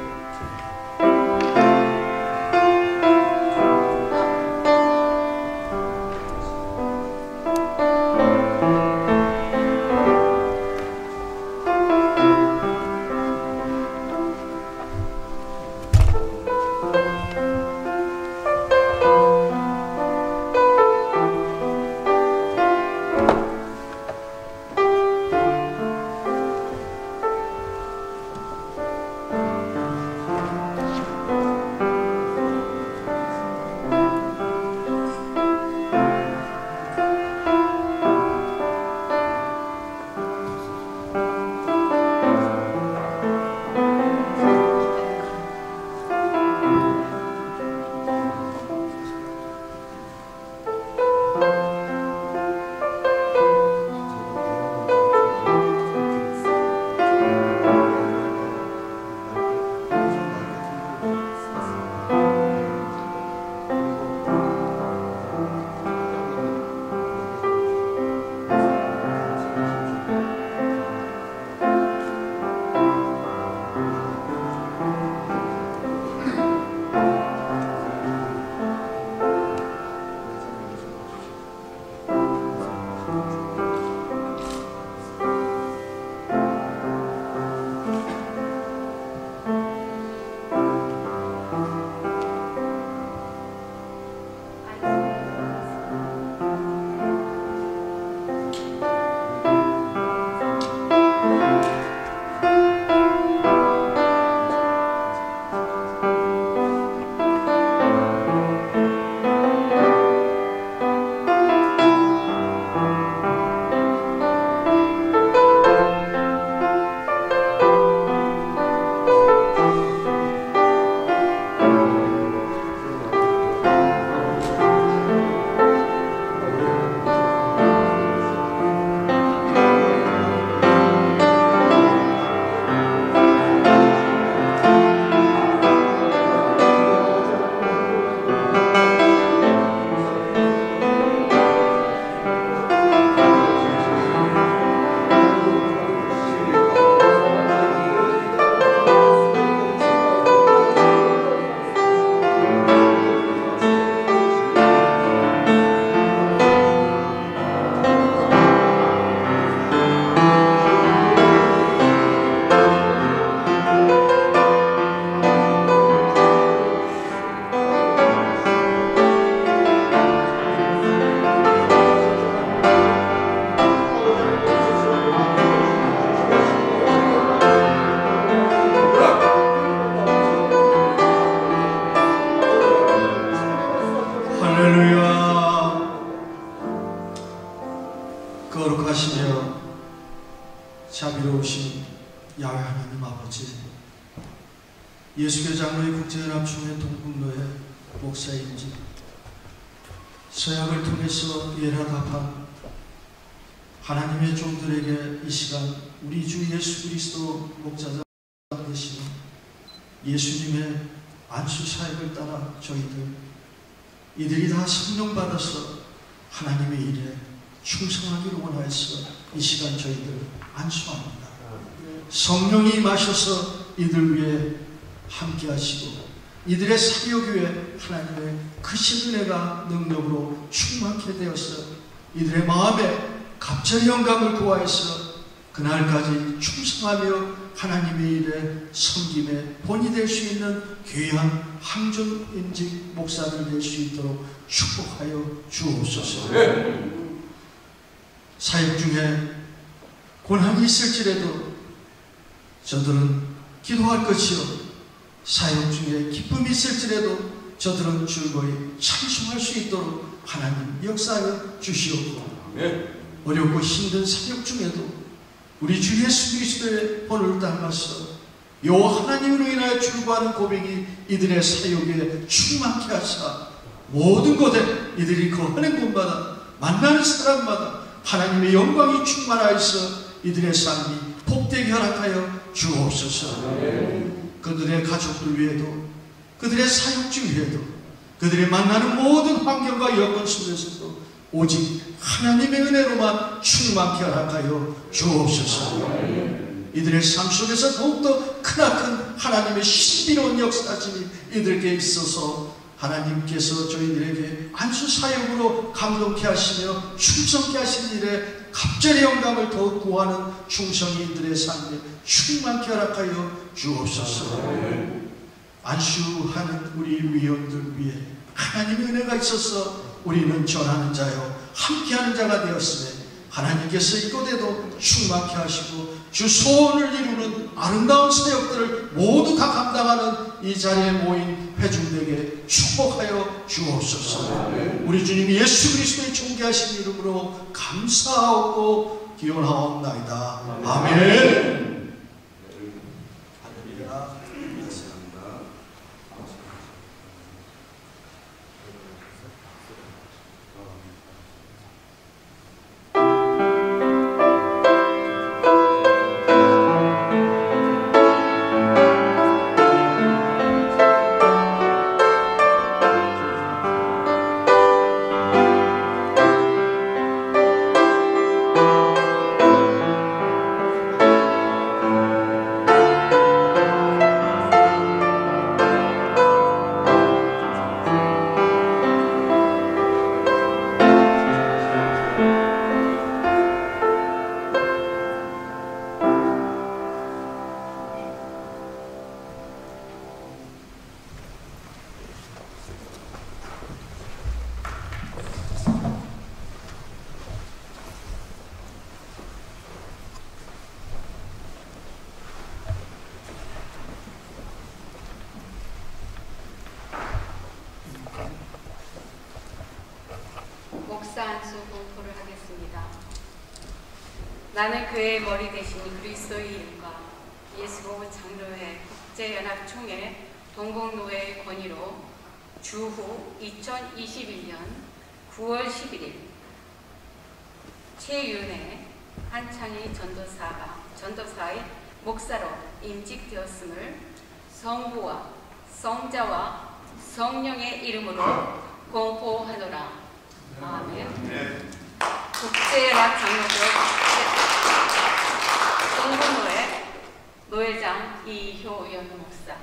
예수교 장로회 국제연합총회 동북로의 목사인지 서약을 통해서 예라답한 하나님의 종들에게 이 시간 우리 주 예수 그리스도 목자장 되시는 예수님의 안수 사역을 따라 이들이 다 성령 받아서 하나님의 일에 충성하기를 원하여서 이 시간 저희들 안수합니다. 성령이 임하셔서 이들 위해 함께 하시고 이들의 사역 위에 하나님의 크신 은혜가 능력으로 충만케 되어서 이들의 마음에 갑절의 영감을 구하여서 그날까지 충성하며 하나님의 일에 섬김의 본이 될 수 있는 귀한 항존 임직 목사들 될 수 있도록 축복하여 주옵소서. 사역 중에 고난이 있을지라도 저들은 기도할 것이요 사역 중에 기쁨이 있을지라도 저들은 즐거이 찬송할 수 있도록 하나님 역사하여 주시옵고 어렵고 힘든 사역 중에도 우리 주 예수 그리스도의 본을 닮아서 여호와 하나님으로 인하여 출구하는 고백이 이들의 사역에 충만케 하사 모든 곳에 이들이 거하는 곳마다 만나는 사람마다 하나님의 영광이 충만하여서 이들의 삶이 복되게 허락하여 주옵소서. 그들의 가족들 위에도 그들의 사역주 위에도 그들이 만나는 모든 환경과 여건 속에서도 오직 하나님의 은혜로만 충만케 허락하여 주옵소서. 이들의 삶 속에서 더욱더 크나큰 하나님의 신비로운 역사심이 이들에게 있어서 하나님께서 저희들에게 안수 사역으로 감동케 하시며 충성케 하신 일에 갑절의 영감을 더욱 구하는 충성이 이들의 삶에 충만케 허락하여 주옵소서. 안수하는 우리 위원들 위해 하나님의 은혜가 있어서 우리는 전하는 자요 함께하는 자가 되었으니 하나님께서 이곳에도 충만케 하시고 주 소원을 이루는 아름다운 사역들을 모두 다 감당하는 이 자리에 모인 회중들에게 축복하여 주옵소서. 우리 주님 예수 그리스도의 존귀하신 이름으로 감사하고 기원하옵나이다. 아멘. 안수 공포를 하겠습니다. 나는 그의 머리 대신 그리스도의 이름과 예수보 장로회 국제연합총회 동북노회의 권위로 주후 2021년 9월 11일 최윤혜 한창희 전도사의 목사로 임직되었음을 성부와 성자와 성령의 이름으로 공포하노라. 아멘. 국제연합 장로교 동북노회 노회장 이효연 목사.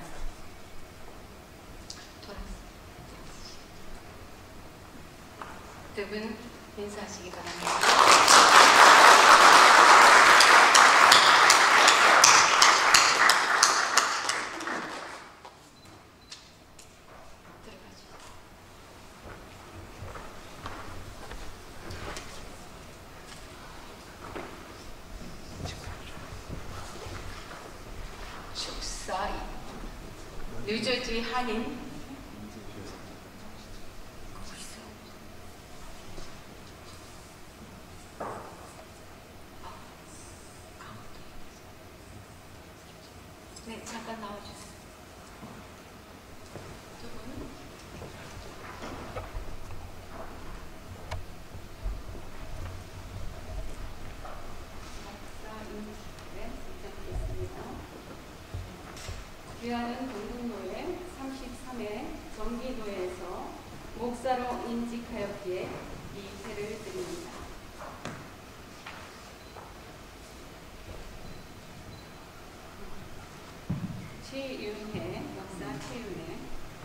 두 분 인사하시기 바랍니다. 뉴저지 한인 네, 잠깐 나와주세요. 정기노회에서 목사로 임직하였기에 이 패를 드립니다. 최윤혜 목사 최윤혜.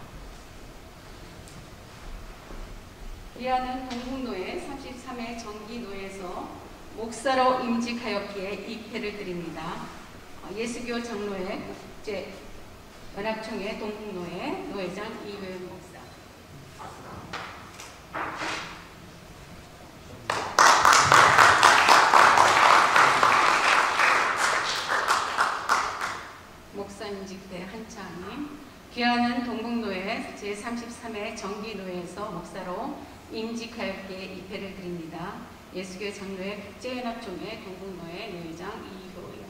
이하는 동국노회 33회 정기노회에서 목사로 임직하였기에 이 패를 드립니다. 예수교 장로회 국제연합총회 동국노회 노회장 이회은 목사. 목사임직대 한창임. 귀하는 동국노회 제33회 정기노회에서 목사로 임직하였기에 이 패를 드립니다. 예수교 장로회 국제연합총회 동국노회 노회장 이효연.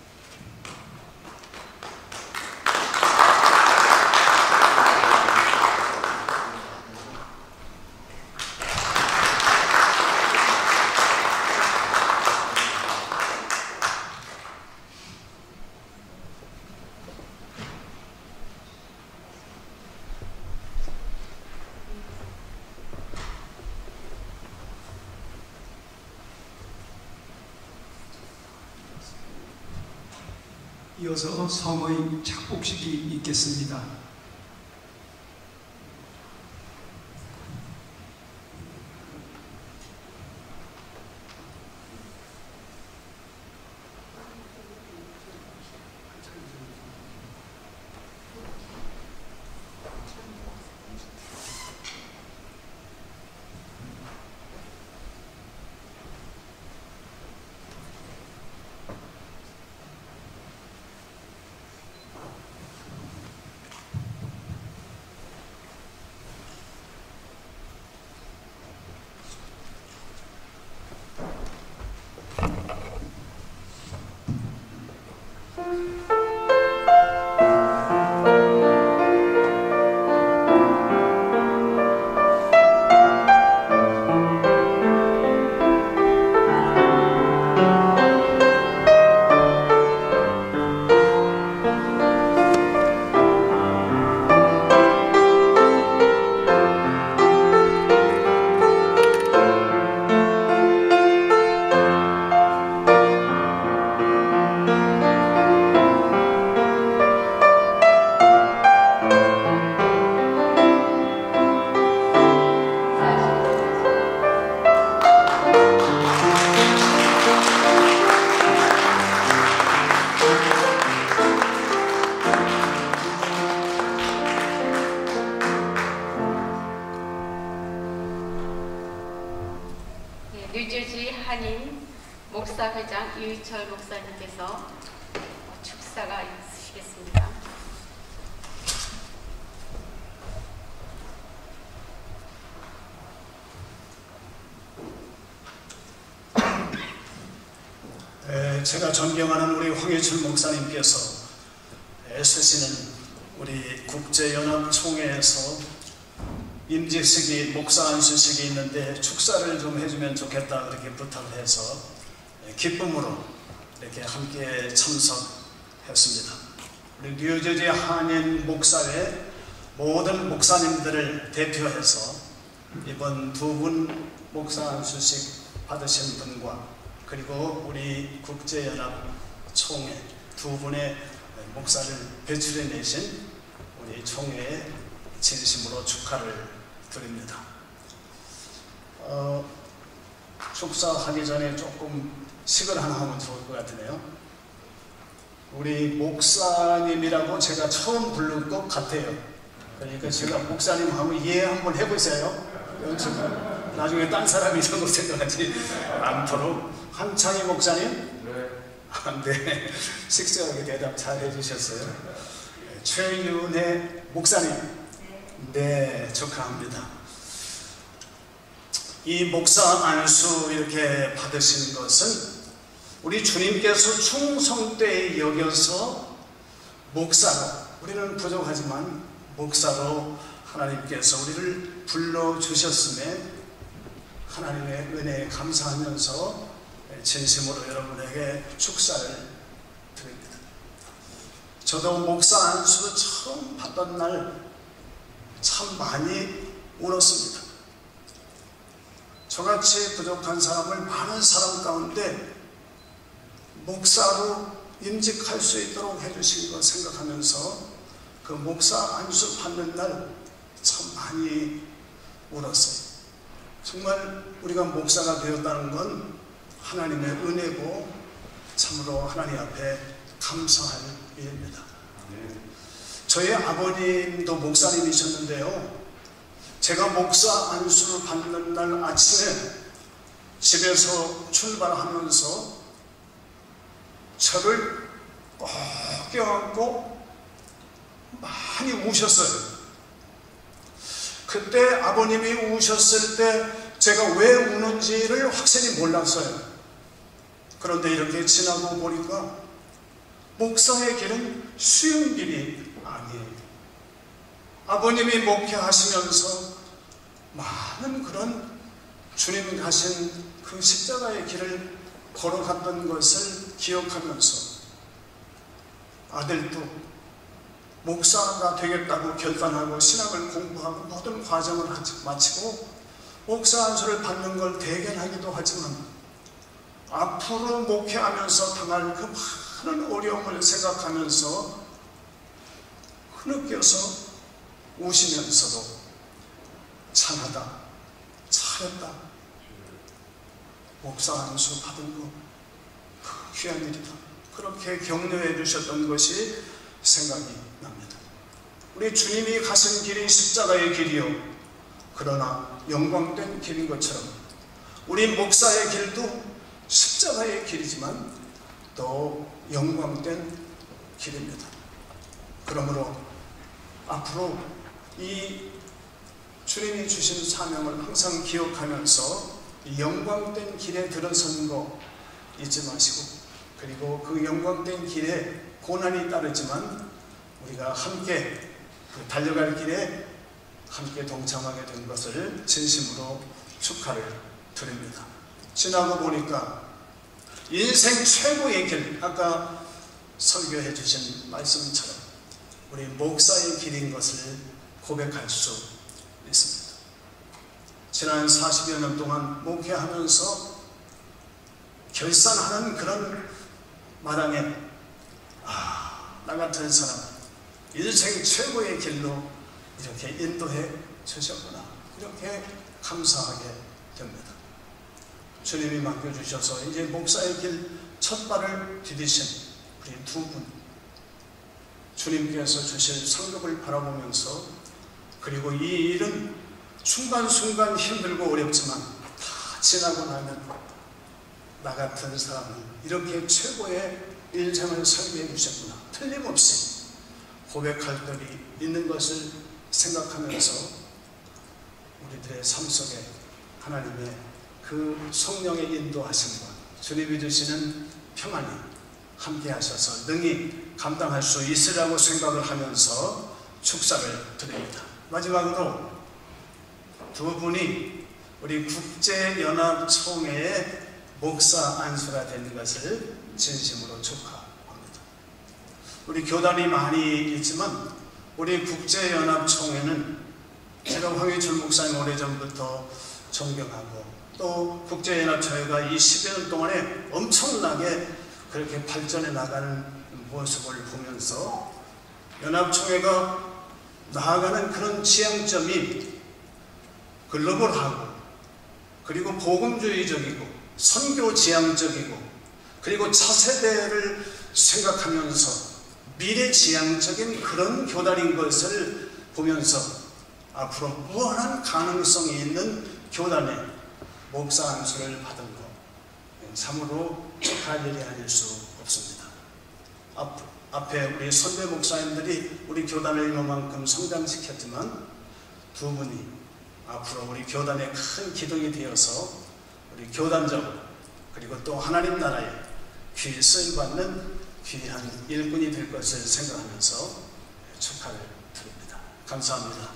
이어서 성의 착복식이 있겠습니다. 뉴저지 한인 목사회장 유희철 목사님께서 축사가 있으시겠습니다. 제가 존경하는 우리 황희철 목사님께서 애쓰시는 우리 국제연합총회에서 임직식이 목사 안수식이 있는데 축사를 좀 해주면 좋겠다 그렇게 부탁을 해서 기쁨으로 이렇게 함께 참석했습니다. 우리 뉴저지 한인 목사회 모든 목사님들을 대표해서 이번 두 분 목사 안수식 받으신 분과 그리고 우리 국제연합총회 두 분의 목사를 배출해 내신 우리 총회에 진심으로 축하를 드립니다. 축사하기 전에 조금 식을 하나 하면 좋을 것 같으네요. 우리 목사님이라고 제가 처음 부를 것 같아요. 그러니까 제가 목사님 하면 이해 한번 해보세요. 나중에 딴 사람이 이런 거 생각하지 않도록. 한창희 목사님? 네. 식사하게 대답 잘 해주셨어요. 최윤혜 목사님? 네, 축하합니다. 이 목사 안수 이렇게 받으신 것은 우리 주님께서 충성되이 여겨서 목사로, 우리는 부족하지만 목사로 하나님께서 우리를 불러주셨음에 하나님의 은혜에 감사하면서 진심으로 여러분에게 축사를 드립니다. 저도 목사 안수를 처음 받던 날 참 많이 울었습니다. 저같이 부족한 사람을 많은 사람 가운데 목사로 임직할 수 있도록 해주신 것 생각하면서 그 목사 안수 받는 날 참 많이 울었어요. 정말 우리가 목사가 되었다는 건 하나님의 은혜고 참으로 하나님 앞에 감사할 일입니다. 저희 아버님도 목사님이셨는데요, 제가 목사 안수를 받는 날 아침에 집에서 출발하면서 저를 꼭 껴안고 많이 우셨어요. 그때 아버님이 우셨을 때 제가 왜 우는지를 확실히 몰랐어요. 그런데 이렇게 지나고 보니까 목사의 길은 쉬운 길이 아니에요. 아버님이 목회하시면서 많은 그런 주님이 가신 그 십자가의 길을 걸어갔던 것을 기억하면서 아들도 목사가 되겠다고 결단하고 신학을 공부하고 모든 과정을 마치고 목사 안수를 받는 걸 대견하기도 하지만 앞으로 목회하면서 당할 그 많은 어려움을 생각하면서 흐느껴서 우시면서도 찬하다, 잘했다, 목사 안수 받은 거 그 귀한 일이다, 그렇게 격려해 주셨던 것이 생각이 납니다. 우리 주님이 가신 길이 십자가의 길이요, 그러나 영광된 길인 것처럼 우리 목사의 길도 십자가의 길이지만 또 영광된 길입니다. 그러므로 앞으로 이 주님이 주신 사명을 항상 기억하면서 이 영광된 길에 들어서는 거 잊지 마시고, 그리고 그 영광된 길에 고난이 따르지만 우리가 함께 그 달려갈 길에 함께 동참하게 된 것을 진심으로 축하를 드립니다. 지나고 보니까 인생 최고의 길, 아까 설교해 주신 말씀처럼 우리 목사의 길인 것을 고백할 수 있습니다. 지난 40여 년 동안 목회하면서 결산하는 그런 마당에 나 같은 사람 인생 최고의 길로 이렇게 인도해 주셨구나, 이렇게 감사하게 됩니다. 주님이 맡겨주셔서 이제 목사의 길 첫 발을 디디신 우리 두 분, 주님께서 주실 상급을 바라보면서, 그리고 이 일은 순간순간 힘들고 어렵지만 다 지나고 나면 나 같은 사람은 이렇게 최고의 인생을 설계해 주셨구나, 틀림없이 고백할 것이 있는 것을 생각하면서 우리들의 삶 속에 하나님의 그 성령의 인도하심과 주님이 주시는 평안이 함께 하셔서 능히 감당할 수 있으라고 생각을 하면서 축사를 드립니다. 마지막으로 두 분이 우리 국제연합총회의 목사 안수가 된 것을 진심으로 축하합니다. 우리 교단이 많이 있지만 우리 국제연합총회는 제가 황희철 목사님 오래전부터 존경하고, 또 국제연합총회가 이 10여 년 동안에 엄청나게 그렇게 발전해 나가는 모습을 보면서 연합총회가 나아가는 그런 지향점이 글로벌하고, 그리고 복음주의적이고 선교지향적이고, 그리고 차세대를 생각하면서 미래지향적인 그런 교단인 것을 보면서 앞으로 무한한 가능성이 있는 교단의 목사 안수를 받은 것, 참으로 축하할 일이 아닐 수 없습니다. 앞에 우리 선배 목사님들이 우리 교단을 이만큼 성장시켰지만 두 분이 앞으로 우리 교단의 큰 기둥이 되어서 우리 교단적, 그리고 또 하나님 나라에 귀히 쓰임받는 귀한 일꾼이 될 것을 생각하면서 축하를 드립니다. 감사합니다.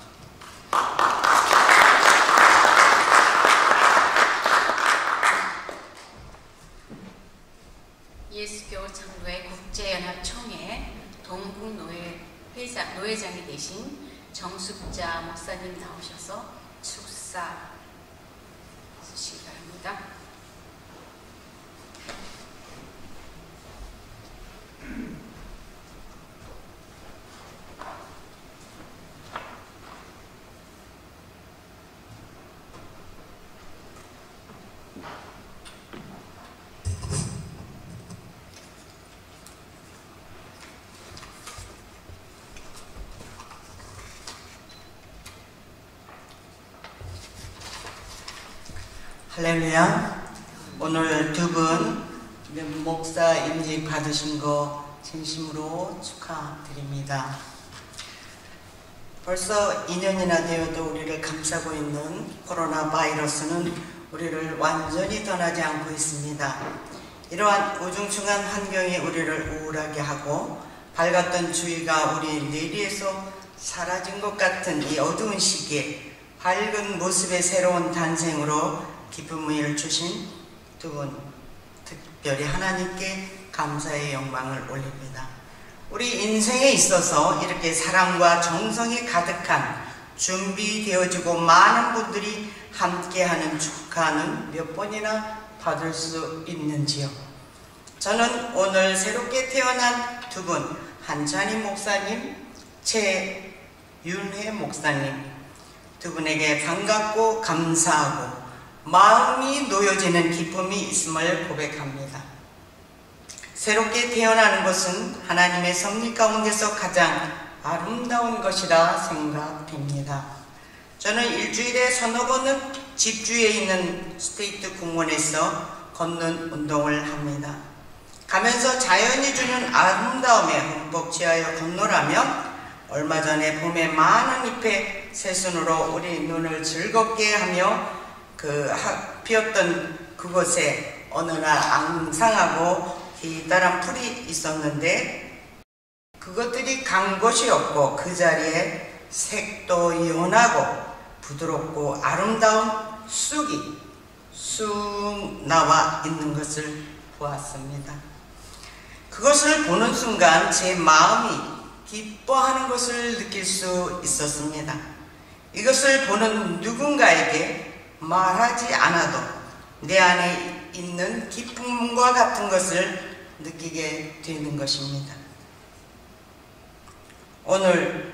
예수교 장로회 국제연합총회 동북노회 노회장이 되신 정숙자 목사님 나오셔서 축사 해주시기 바랍니다. 할렐루야. 오늘 두 분 목사 임직 받으신 거 진심으로 축하드립니다. 벌써 2년이나 되어도 우리를 감싸고 있는 코로나 바이러스는 우리를 완전히 떠나지 않고 있습니다. 이러한 우중충한 환경이 우리를 우울하게 하고 밝았던 주위가 우리 뇌리에서 사라진 것 같은 이 어두운 시기에 밝은 모습의 새로운 탄생으로 기쁨을 주신 두 분, 특별히 하나님께 감사의 영광을 올립니다. 우리 인생에 있어서 이렇게 사랑과 정성이 가득한 준비되어지고 많은 분들이 함께하는 축하는 몇 번이나 받을 수 있는지요? 저는 오늘 새롭게 태어난 두 분, 한찬희 목사님, 최윤회 목사님 두 분에게 반갑고 감사하고 마음이 놓여지는 기쁨이 있음을 고백합니다. 새롭게 태어나는 것은 하나님의 섭리 가운데서 가장 아름다운 것이라 생각됩니다. 저는 일주일에 서너 번은 집주에 있는 스테이트 공원에서 걷는 운동을 합니다. 가면서 자연이 주는 아름다움에 흠뻑 취하여 건너라면 얼마 전에 봄의 많은 잎의 새순으로 우리 눈을 즐겁게 하며 피었던 그곳에 어느 날 앙상하고 기다란 풀이 있었는데 그것들이 간 곳이 없고 그 자리에 색도 연하고 부드럽고 아름다운 쑥이 쑥 나와 있는 것을 보았습니다. 그것을 보는 순간 제 마음이 기뻐하는 것을 느낄 수 있었습니다. 이것을 보는 누군가에게 말하지 않아도 내 안에 있는 기쁨과 같은 것을 느끼게 되는 것입니다. 오늘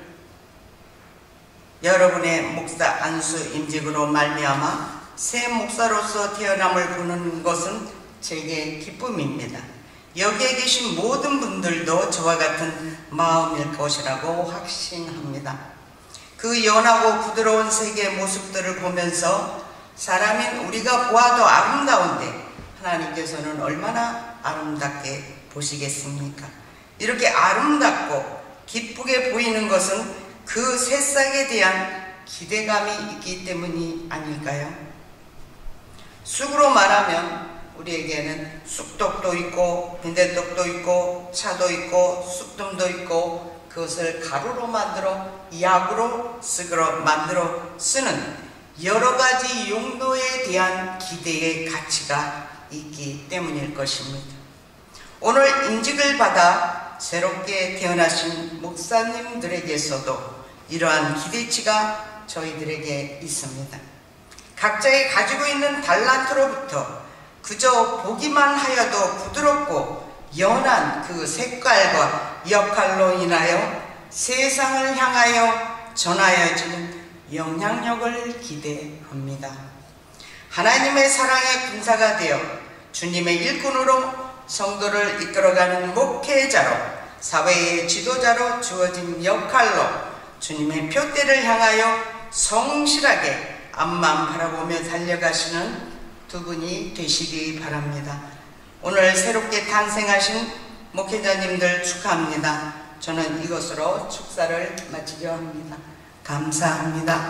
여러분의 목사 안수 임직으로 말미암아 새 목사로서 태어남을 보는 것은 제게 기쁨입니다. 여기에 계신 모든 분들도 저와 같은 마음일 것이라고 확신합니다. 그 연하고 부드러운 색의 모습들을 보면서 사람인 우리가 보아도 아름다운데 하나님께서는 얼마나 아름답게 보시겠습니까? 이렇게 아름답고 기쁘게 보이는 것은 그 새싹에 대한 기대감이 있기 때문이 아닐까요? 쑥으로 말하면 우리에게는 쑥떡도 있고 빈대떡도 있고 차도 있고 쑥뜸도 있고 그것을 가루로 만들어 약으로 만들어 쓰는 여러 가지 용도에 대한 기대의 가치가 있기 때문일 것입니다. 오늘 임직을 받아 새롭게 태어나신 목사님들에게서도 이러한 기대치가 저희들에게 있습니다. 각자의 가지고 있는 달란트로부터 그저 보기만 하여도 부드럽고 연한 그 색깔과 역할로 인하여 세상을 향하여 전하여지는 영향력을 기대합니다. 하나님의 사랑의 군사가 되어 주님의 일꾼으로 성도를 이끌어가는 목회자로 사회의 지도자로 주어진 역할로 주님의 표대를 향하여 성실하게 앞만 바라보며 달려가시는 두 분이 되시기 바랍니다. 오늘 새롭게 탄생하신 목회자님들 축하합니다. 저는 이것으로 축사를 마치려 합니다. 감사합니다.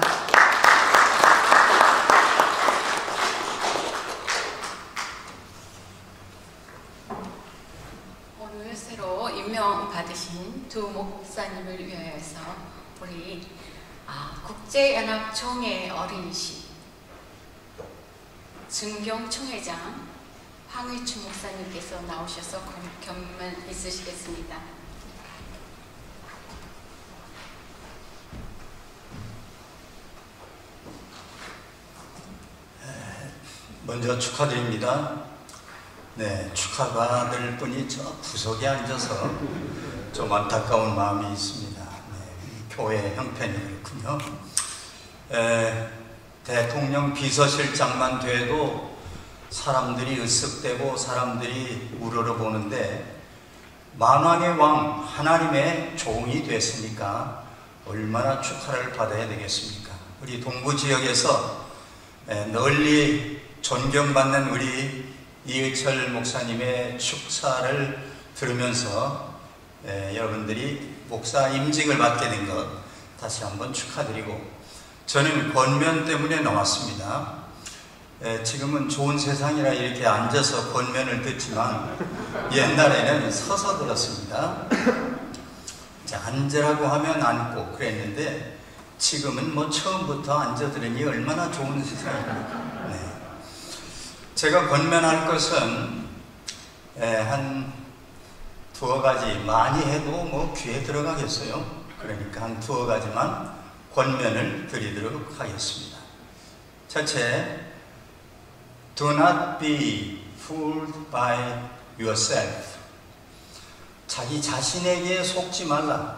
오늘 새로 임명받으신 두 목사님을 위하여서 우리 국제연합총회 어린이시 증경총회장 황의춘 목사님께서 나오셔서 경험을 있으시겠습니다. 먼저 축하드립니다. 네, 축하받을 분이 저 구석에 앉아서 좀 안타까운 마음이 있습니다. 네, 교회 형편이 그렇군요. 대통령 비서실장만 돼도 사람들이 으쓱대고 사람들이 우러러보는데 만왕의 왕 하나님의 종이 됐으니까 얼마나 축하를 받아야 되겠습니까? 우리 동부 지역에서 널리 존경받는 우리 이의철 목사님의 축사를 들으면서 여러분들이 목사 임직을 맡게 된 것 다시 한번 축하드리고, 저는 권면 때문에 나왔습니다. 지금은 좋은 세상이라 이렇게 앉아서 권면을 듣지만 옛날에는 서서 들었습니다. 앉으라고 하면 앉고 그랬는데 지금은 뭐 처음부터 앉아 들으니 얼마나 좋은 세상입니까? 네. 제가 권면할 것은 한 두어 가지, 많이 해도 뭐 귀에 들어가겠어요. 그러니까 한 두어 가지만 권면을 드리도록 하겠습니다. 첫째, Do not be fooled by yourself. 자기 자신에게 속지 말라.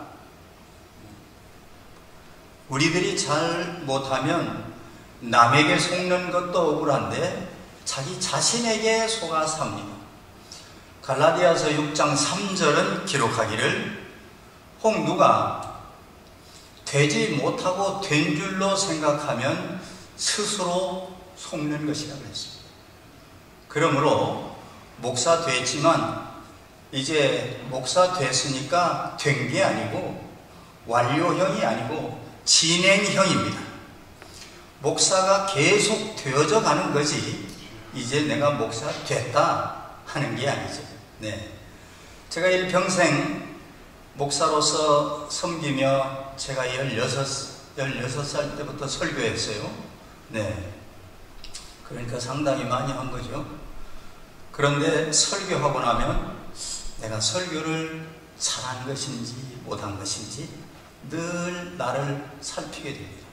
우리들이 잘 못하면 남에게 속는 것도 억울한데 자기 자신에게 속아 삽니다. 갈라디아서 6장 3절은 기록하기를 혹 누가 되지 못하고 된 줄로 생각하면 스스로 속는 것이라고 했습니다. 그러므로 목사 됐지만 이제 목사 됐으니까 된 게 아니고 완료형이 아니고 진행형입니다. 목사가 계속 되어져 가는 거지 이제 내가 목사 됐다 하는 게 아니죠. 네. 제가 일평생 목사로서 섬기며 제가 16살 때부터 설교했어요. 네. 그러니까 상당히 많이 한 거죠. 그런데 설교하고 나면 내가 설교를 잘한 것인지 못한 것인지 늘 나를 살피게 됩니다.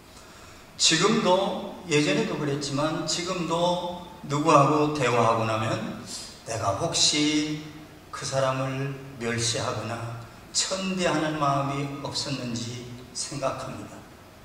지금도, 예전에도 그랬지만 지금도 누구하고 대화하고 나면 내가 혹시 그 사람을 멸시하거나 천대하는 마음이 없었는지 생각합니다.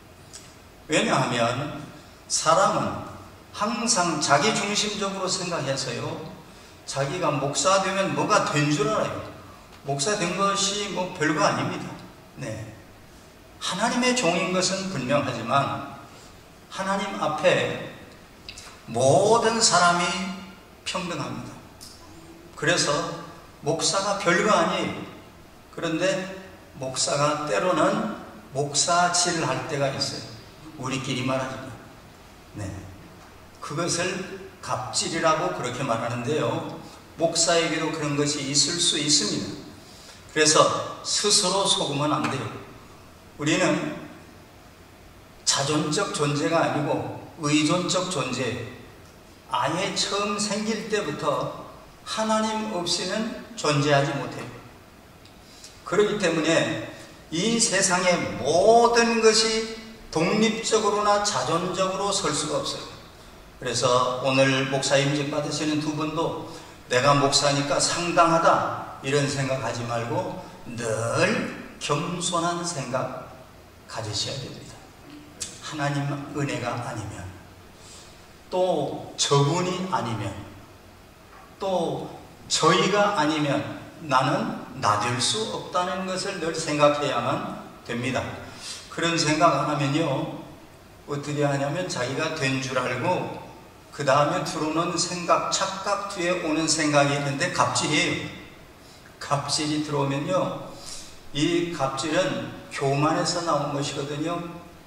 왜냐하면 사람은 항상 자기 중심적으로 생각해서요, 자기가 목사 되면 뭐가 된 줄 알아요. 목사 된 것이 뭐 별거 아닙니다. 네. 하나님의 종인 것은 분명하지만 하나님 앞에 모든 사람이 평등합니다. 그래서 목사가 별거 아니에요. 그런데 목사가 때로는 목사질을 할 때가 있어요. 우리끼리 말하지만. 네. 그것을 갑질이라고 그렇게 말하는데요. 목사에게도 그런 것이 있을 수 있습니다. 그래서 스스로 속으면 안 돼요. 우리는 자존적 존재가 아니고 의존적 존재예요. 아예 처음 생길 때부터 하나님 없이는 존재하지 못해요. 그렇기 때문에 이 세상의 모든 것이 독립적으로나 자존적으로 설 수가 없어요. 그래서 오늘 목사 임직 받으시는 두 분도 내가 목사니까 상당하다 이런 생각하지 말고 늘 겸손한 생각 가지셔야 됩니다. 하나님 은혜가 아니면, 또 저분이 아니면, 또 저희가 아니면 나는 나 될 수 없다는 것을 늘 생각해야만 됩니다. 그런 생각 안 하면요, 어떻게 하냐면 자기가 된 줄 알고 그 다음에 들어오는 생각, 착각 뒤에 오는 생각이 있는데 갑질이에요. 갑질이 들어오면요, 이 갑질은 교만에서 나온 것이거든요.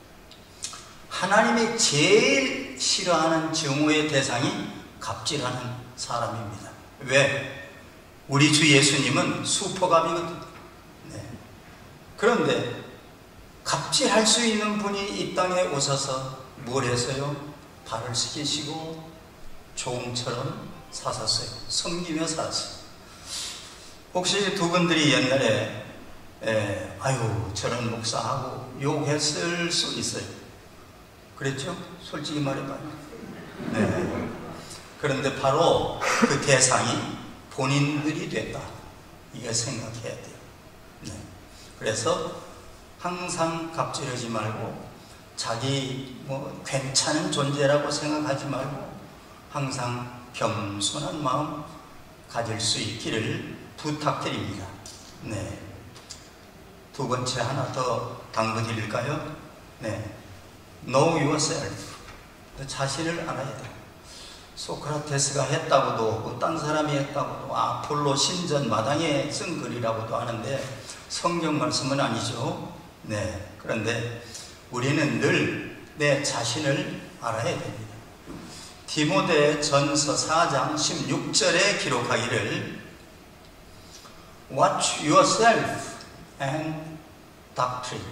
하나님이 제일 싫어하는 증오의 대상이 갑질하는 사람입니다. 왜? 우리 주 예수님은 수포갑이거든요. 네. 그런데 갑질할 수 있는 분이 이 땅에 오셔서 뭘 했어요? 발을 씻기시고 종처럼 사셨어요. 섬기며 살았어요. 혹시 두 분들이 옛날에 아유 저런 목사하고 욕했을 수 있어요. 그랬죠? 솔직히 말해봐요. 네. 그런데 바로 그 대상이 본인들이 됐다. 이게 생각해야 돼요. 네. 그래서 항상 갑질하지 말고 자기 뭐 괜찮은 존재라고 생각하지 말고 항상 겸손한 마음 가질 수 있기를 부탁드립니다. 네. 두 번째 하나 더 당부드릴까요? 네. Know yourself. 자신을 알아야 돼요. 소크라테스가 했다고도 하고 딴 사람이 했다고도 아폴로 신전 마당에 쓴 글이라고도 하는데 성경 말씀은 아니죠. 네. 그런데 우리는 늘 내 자신을 알아야 됩니다. 디모데 전서 4장 16절에 기록하기를 Watch yourself and doctrine.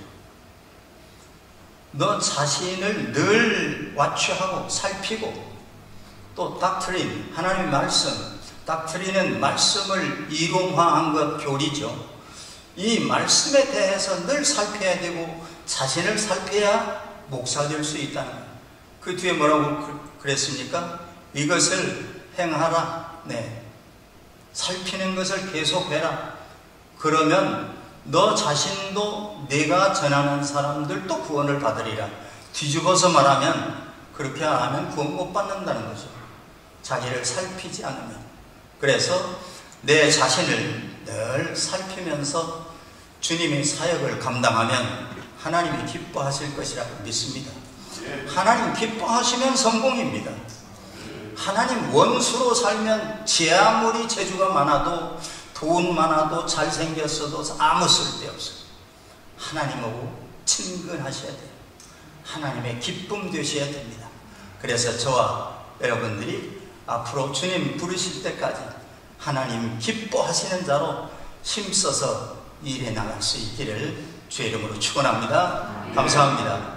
너 자신을 늘 watch하고 살피고 또 doctrine, 하나님의 말씀, doctrine은 말씀을 이론화한 것, 교리죠. 이 말씀에 대해서 늘 살펴야 되고 자신을 살펴야 목사 될 수 있다는 거예요. 그 뒤에 뭐라고 그랬습니까? 이것을 행하라. 네. 살피는 것을 계속해라. 그러면 너 자신도 내가 전하는 사람들도 구원을 받으리라. 뒤집어서 말하면 그렇게 안 하면 구원 못 받는다는 거죠. 자기를 살피지 않으면. 그래서 내 자신을 늘 살피면서 주님의 사역을 감당하면 하나님이 기뻐하실 것이라고 믿습니다. 하나님 기뻐하시면 성공입니다. 하나님 원수로 살면 제 아무리 재주가 많아도 돈 많아도 잘생겼어도 아무 쓸데없어요. 하나님하고 친근하셔야 돼요. 하나님의 기쁨 되셔야 됩니다. 그래서 저와 여러분들이 앞으로 주님 부르실 때까지 하나님 기뻐하시는 자로 힘써서 일해 나갈 수 있기를 주의 이름으로 축원합니다. 감사합니다.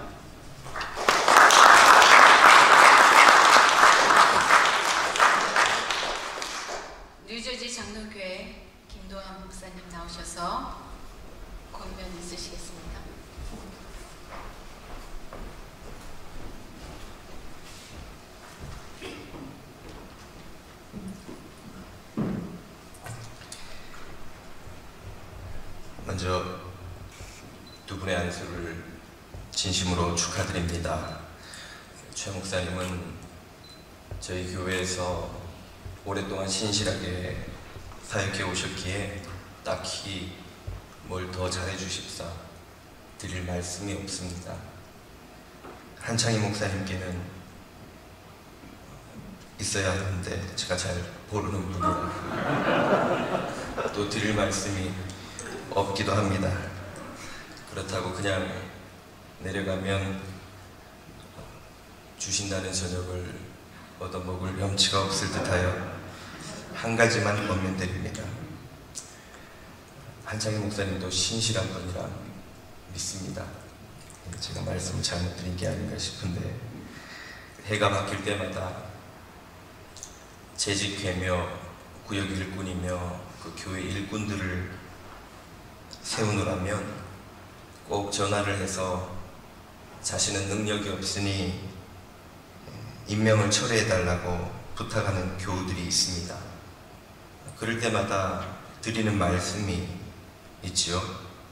뉴저지 장로교회 김도환 목사님 나오셔서 권면 있으시겠습니다. 먼저 두 분의 안수를 진심으로 축하드립니다. 최 목사님은 저희 교회에서 오랫동안 신실하게 사역해 오셨기에 딱히 뭘 더 잘해 주십사 드릴 말씀이 없습니다. 한창희 목사님께는 있어야 하는데 제가 잘 모르는 분이라 또 드릴 말씀이 없기도 합니다. 그렇다고 그냥 내려가면 주신다는 저녁을 얻어먹을 염치가 없을 듯하여 한 가지만 권면드립니다. 한창희 목사님도 신실한 분이라 믿습니다. 제가 말씀을 잘못 드린 게 아닌가 싶은데 해가 바뀔 때마다 재직회며 구역 일꾼이며 그 교회 일꾼들을 세우느라면 꼭 전화를 해서 자신은 능력이 없으니 임명을 철회해달라고 부탁하는 교우들이 있습니다. 그럴 때마다 드리는 말씀이 있지요.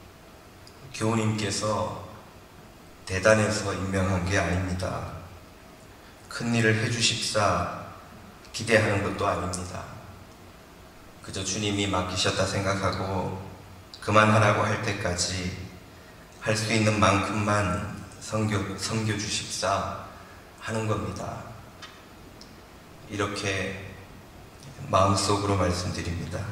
교우님께서 대단해서 임명한 게 아닙니다. 큰 일을 해주십사 기대하는 것도 아닙니다. 그저 주님이 맡기셨다 생각하고 그만하라고 할 때까지 할 수 있는 만큼만 섬겨 주십사 하는 겁니다. 이렇게 마음속으로 말씀드립니다.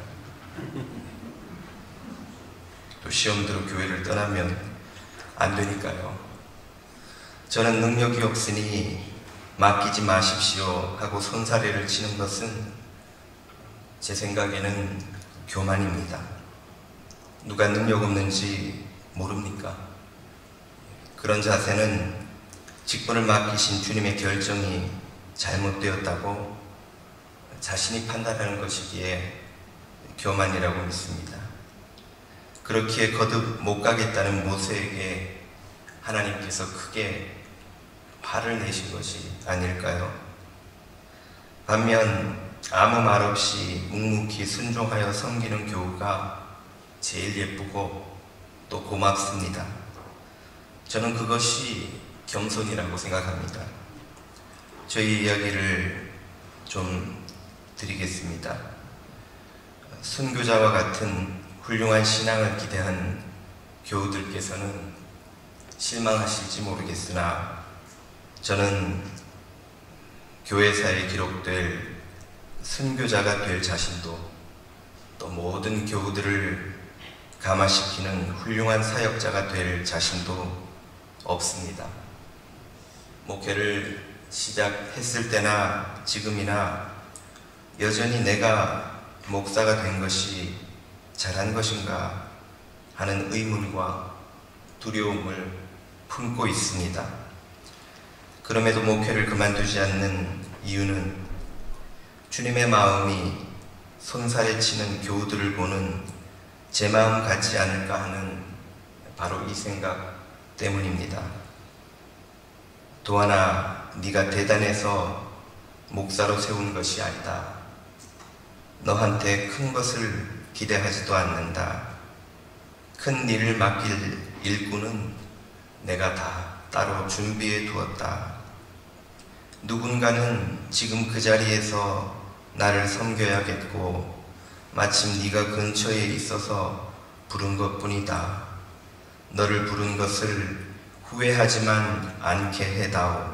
또 시험대로 교회를 떠나면 안 되니까요. 저는 능력이 없으니 맡기지 마십시오 하고 손사래를 치는 것은 제 생각에는 교만입니다. 누가 능력 없는지 모릅니까? 그런 자세는 직분을 맡기신 주님의 결정이 잘못되었다고 자신이 판단하는 것이기에 교만이라고 믿습니다. 그렇기에 거듭 못 가겠다는 모세에게 하나님께서 크게 화를 내신 것이 아닐까요? 반면 아무 말 없이 묵묵히 순종하여 섬기는 교우가 제일 예쁘고 또 고맙습니다. 저는 그것이 겸손이라고 생각합니다. 저희 이야기를 좀 드리겠습니다. 순교자와 같은 훌륭한 신앙을 기대한 교우들께서는 실망하실지 모르겠으나 저는 교회사에 기록될 순교자가 될 자신도 또 모든 교우들을 감화시키는 훌륭한 사역자가 될 자신도 없습니다. 목회를 시작했을 때나 지금이나 여전히 내가 목사가 된 것이 잘한 것인가 하는 의문과 두려움을 품고 있습니다. 그럼에도 목회를 그만두지 않는 이유는 주님의 마음이 손살에 치는 교우들을 보는 제 마음 같지 않을까 하는 바로 이 생각 때문입니다. 또 하나, 네가 대단해서 목사로 세운 것이 아니다. 너한테 큰 것을 기대하지도 않는다. 큰 일을 맡길 일꾼은 내가 다 따로 준비해 두었다. 누군가는 지금 그 자리에서 나를 섬겨야겠고 마침 네가 근처에 있어서 부른 것뿐이다. 너를 부른 것을 후회하지만 않게 해다오.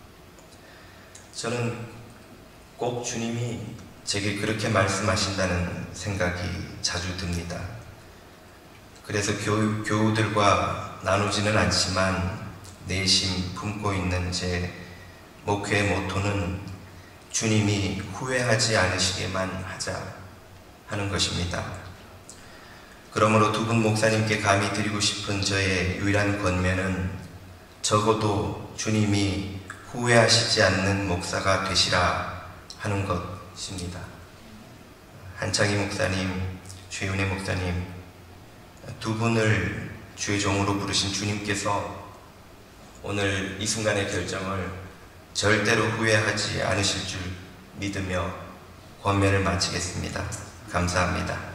저는 꼭 주님이 제게 그렇게 말씀하신다는 생각이 자주 듭니다. 그래서 교우들과 나누지는 않지만 내심 품고 있는 제 목회의 모토는 주님이 후회하지 않으시게만 하자 하는 것입니다. 그러므로 두 분 목사님께 감히 드리고 싶은 저의 유일한 권면은 적어도 주님이 후회하시지 않는 목사가 되시라 하는 것입니다. 한창희 목사님, 최윤혜 목사님, 두 분을 주의 종으로 부르신 주님께서 오늘 이 순간의 결정을 절대로 후회하지 않으실 줄 믿으며 권면을 마치겠습니다. 감사합니다.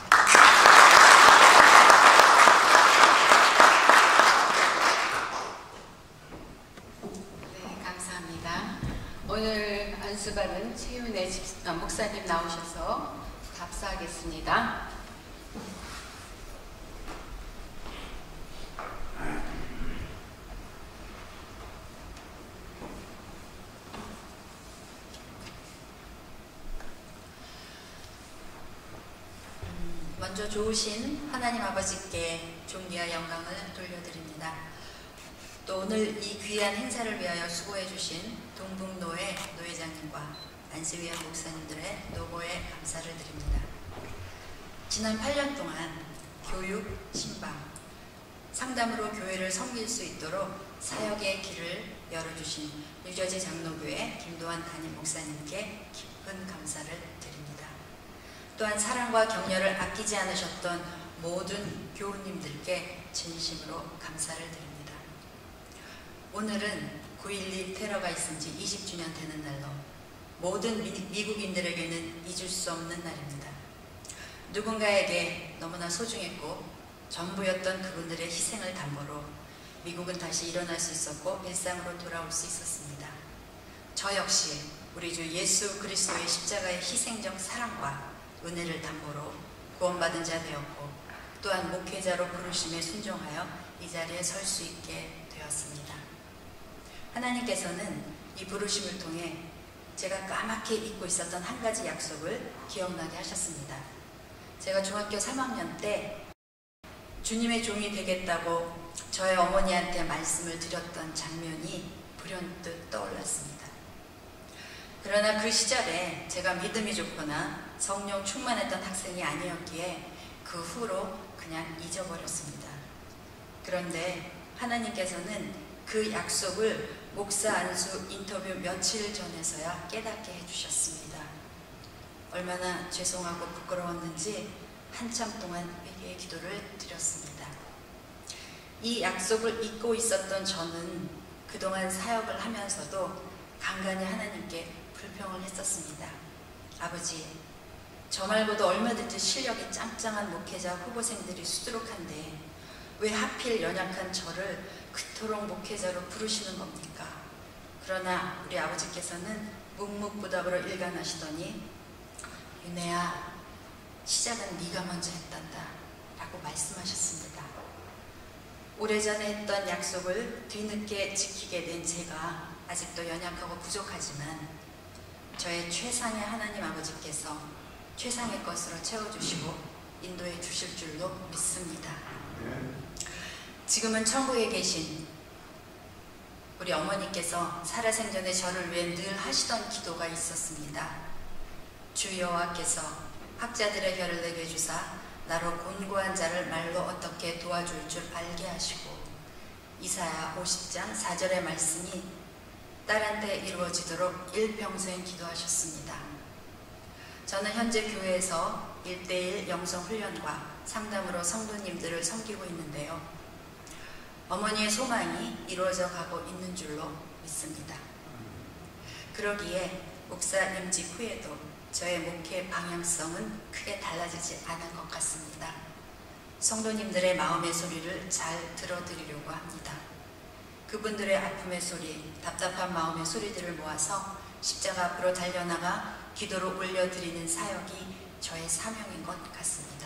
네, 감사합니다. 오늘 안수받은 최윤혜 목사님 나오셔서 답사하겠습니다. 먼저 좋으신 하나님 아버지께 존귀와 영광을 돌려드립니다. 또 오늘 이 귀한 행사를 위하여 수고해 주신 동북노회 노회장님과 안시위원 목사님들의 노고에 감사를 드립니다. 지난 8년 동안 교육, 신방, 상담으로 교회를 섬길 수 있도록 사역의 길을 열어주신 뉴저지 장로교회 김도환 담임 목사님께 깊은 감사를 드립니다. 또한 사랑과 격려를 아끼지 않으셨던 모든 교우님들께 진심으로 감사를 드립니다. 오늘은 9.12 테러가 있은 지 20주년 되는 날로 모든 미국인들에게는 잊을 수 없는 날입니다. 누군가에게 너무나 소중했고 전부였던 그분들의 희생을 담보로 미국은 다시 일어날 수 있었고 일상으로 돌아올 수 있었습니다. 저 역시 우리 주 예수 그리스도의 십자가의 희생적 사랑과 은혜를 담보로 구원받은 자 되었고 또한 목회자로 부르심에 순종하여 이 자리에 설 수 있게 되었습니다. 하나님께서는 이 부르심을 통해 제가 까맣게 잊고 있었던 한 가지 약속을 기억나게 하셨습니다. 제가 중학교 3학년 때 주님의 종이 되겠다고 저의 어머니한테 말씀을 드렸던 장면이 불현듯 떠올랐습니다. 그러나 그 시절에 제가 믿음이 좋거나 성령 충만했던 학생이 아니었기에 그 후로 그냥 잊어버렸습니다. 그런데 하나님께서는 그 약속을 목사 안수 인터뷰 며칠 전에서야 깨닫게 해주셨습니다. 얼마나 죄송하고 부끄러웠는지 한참 동안 회개의 기도를 드렸습니다. 이 약속을 잊고 있었던 저는 그동안 사역을 하면서도 간간히 하나님께 불평을 했었습니다. 아버지, 저 말고도 얼마든지 실력이 짱짱한 목회자 후보생들이 수두룩한데 왜 하필 연약한 저를 그토록 목회자로 부르시는 겁니까? 그러나 우리 아버지께서는 묵묵부답으로 일관하시더니 윤혜야, 시작은 네가 먼저 했단다 라고 말씀하셨습니다. 오래전에 했던 약속을 뒤늦게 지키게 된 제가 아직도 연약하고 부족하지만 저의 최상의 하나님 아버지께서 최상의 것으로 채워주시고 인도해 주실 줄로 믿습니다. 지금은 천국에 계신 우리 어머니께서 살아생전에 저를 위해 늘 하시던 기도가 있었습니다. 주 여호와께서 학자들의 혀를 내게 주사 나로 곤고한 자를 말로 어떻게 도와줄 줄 알게 하시고 이사야 50장 4절의 말씀이 딸한테 이루어지도록 일평생 기도하셨습니다. 저는 현재 교회에서 1:1 영성훈련과 상담으로 성도님들을 섬기고 있는데요. 어머니의 소망이 이루어져 가고 있는 줄로 믿습니다. 그러기에 목사 임직 후에도 저의 목회 방향성은 크게 달라지지 않을 것 같습니다. 성도님들의 마음의 소리를 잘 들어드리려고 합니다. 그분들의 아픔의 소리, 답답한 마음의 소리들을 모아서 십자가 앞으로 달려나가 기도로 올려드리는 사역이 저의 사명인 것 같습니다.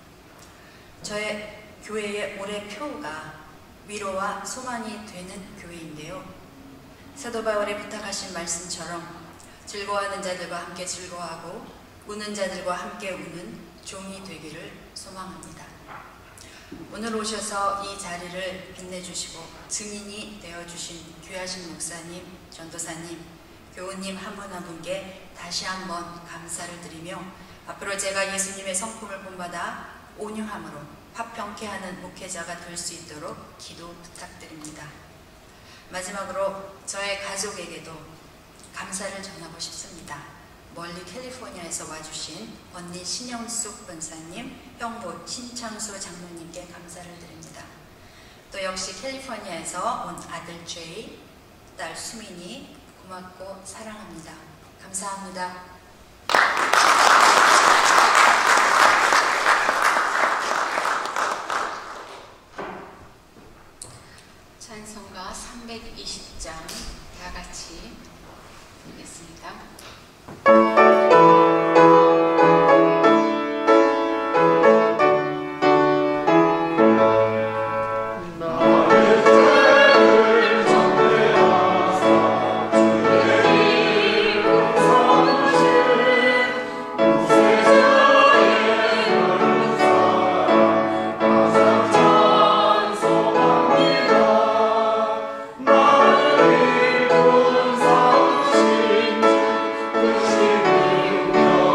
저의 교회의 올해 표가 위로와 소망이 되는 교회인데요. 사도 바울이 부탁하신 말씀처럼 즐거워하는 자들과 함께 즐거워하고 우는 자들과 함께 우는 종이 되기를 소망합니다. 오늘 오셔서 이 자리를 빛내주시고 증인이 되어주신 귀하신 목사님, 전도사님, 교우님 한 분 한 분께 다시 한번 감사를 드리며 앞으로 제가 예수님의 성품을 본받아 온유함으로 화평케 하는 목회자가 될 수 있도록 기도 부탁드립니다. 마지막으로 저의 가족에게도 감사를 전하고 싶습니다. 멀리 캘리포니아에서 와주신 언니 신영숙 권사님, 형부 신창수 장로님께 감사를 드립니다. 또 역시 캘리포니아에서 온 아들 제이, 딸 수민이 고맙고 사랑합니다. 감사합니다. 찬송가 320장 다 같이 부르겠습니다. 나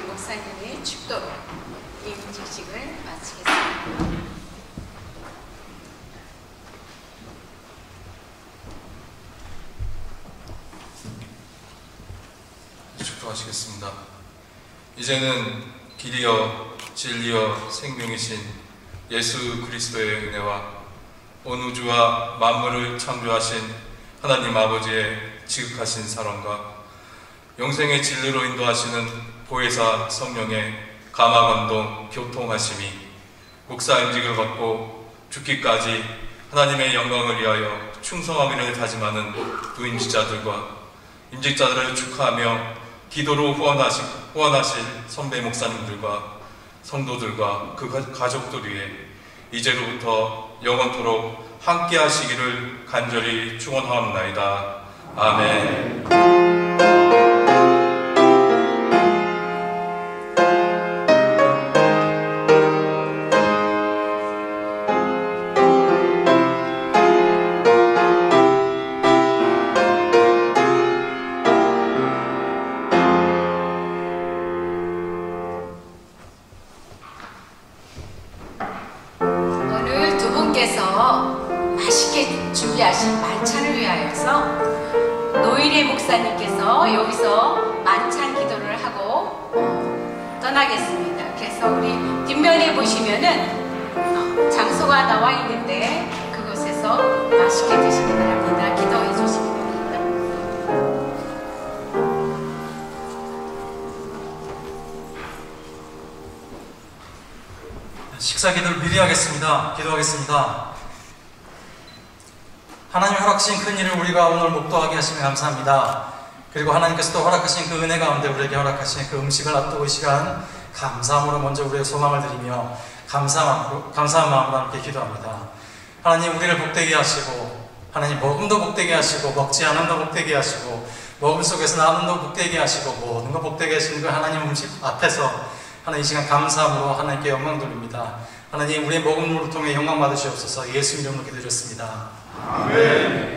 목사님의 축도로 임직식을 마치겠습니다. 축도하시겠습니다. 이제는 길이여 진리여 생명이신 예수 그리스도의 은혜와 온 우주와 만물을 창조하신 하나님 아버지의 지극하신 사랑과 영생의 진리로 인도하시는 보혜사 성령의 감화감동 교통하심이 목사 임직을 받고 죽기까지 하나님의 영광을 위하여 충성하기를 다짐하는 두 임직자들과 임직자들을 축하하며 기도로 후원하실 선배 목사님들과 성도들과 그 가족들 위해 이제로부터 영원토록 함께 하시기를 간절히 축원하옵나이다. 아멘. 맛있게 준비하신 만찬을 위하여서 노일의 목사님께서 여기서 만찬 기도를 하고 떠나겠습니다. 그래서 우리 뒷면에 보시면은 장소가 나와 있는데 그곳에서 맛있게 드시기 바랍니다. 기도해 주시기 바랍니다. 식사 기도를 미리 하겠습니다. 기도하겠습니다. 하나님 허락하신 큰 일을 우리가 오늘 목도하게 하시면 감사합니다. 그리고 하나님께서 또 허락하신 그 은혜 가운데 우리에게 허락하신 그 음식을 앞두고 이 시간 감사함으로 먼저 우리의 소망을 드리며 감사한 마음으로 함께 기도합니다. 하나님 우리를 복되게 하시고 하나님 먹음도 복되게 하시고 먹지 않음도 복되게 하시고 먹음 속에서 나눔도 복되게 하시고 모든 거 복되게 하시는 그 하나님 음식 앞에서 하나님 이 시간 감사함으로 하나님께 영광 돌립니다. 하나님 우리의 먹음으로 통해 영광 받으시옵소서. 예수 이름으로 기도드렸습니다. 아멘.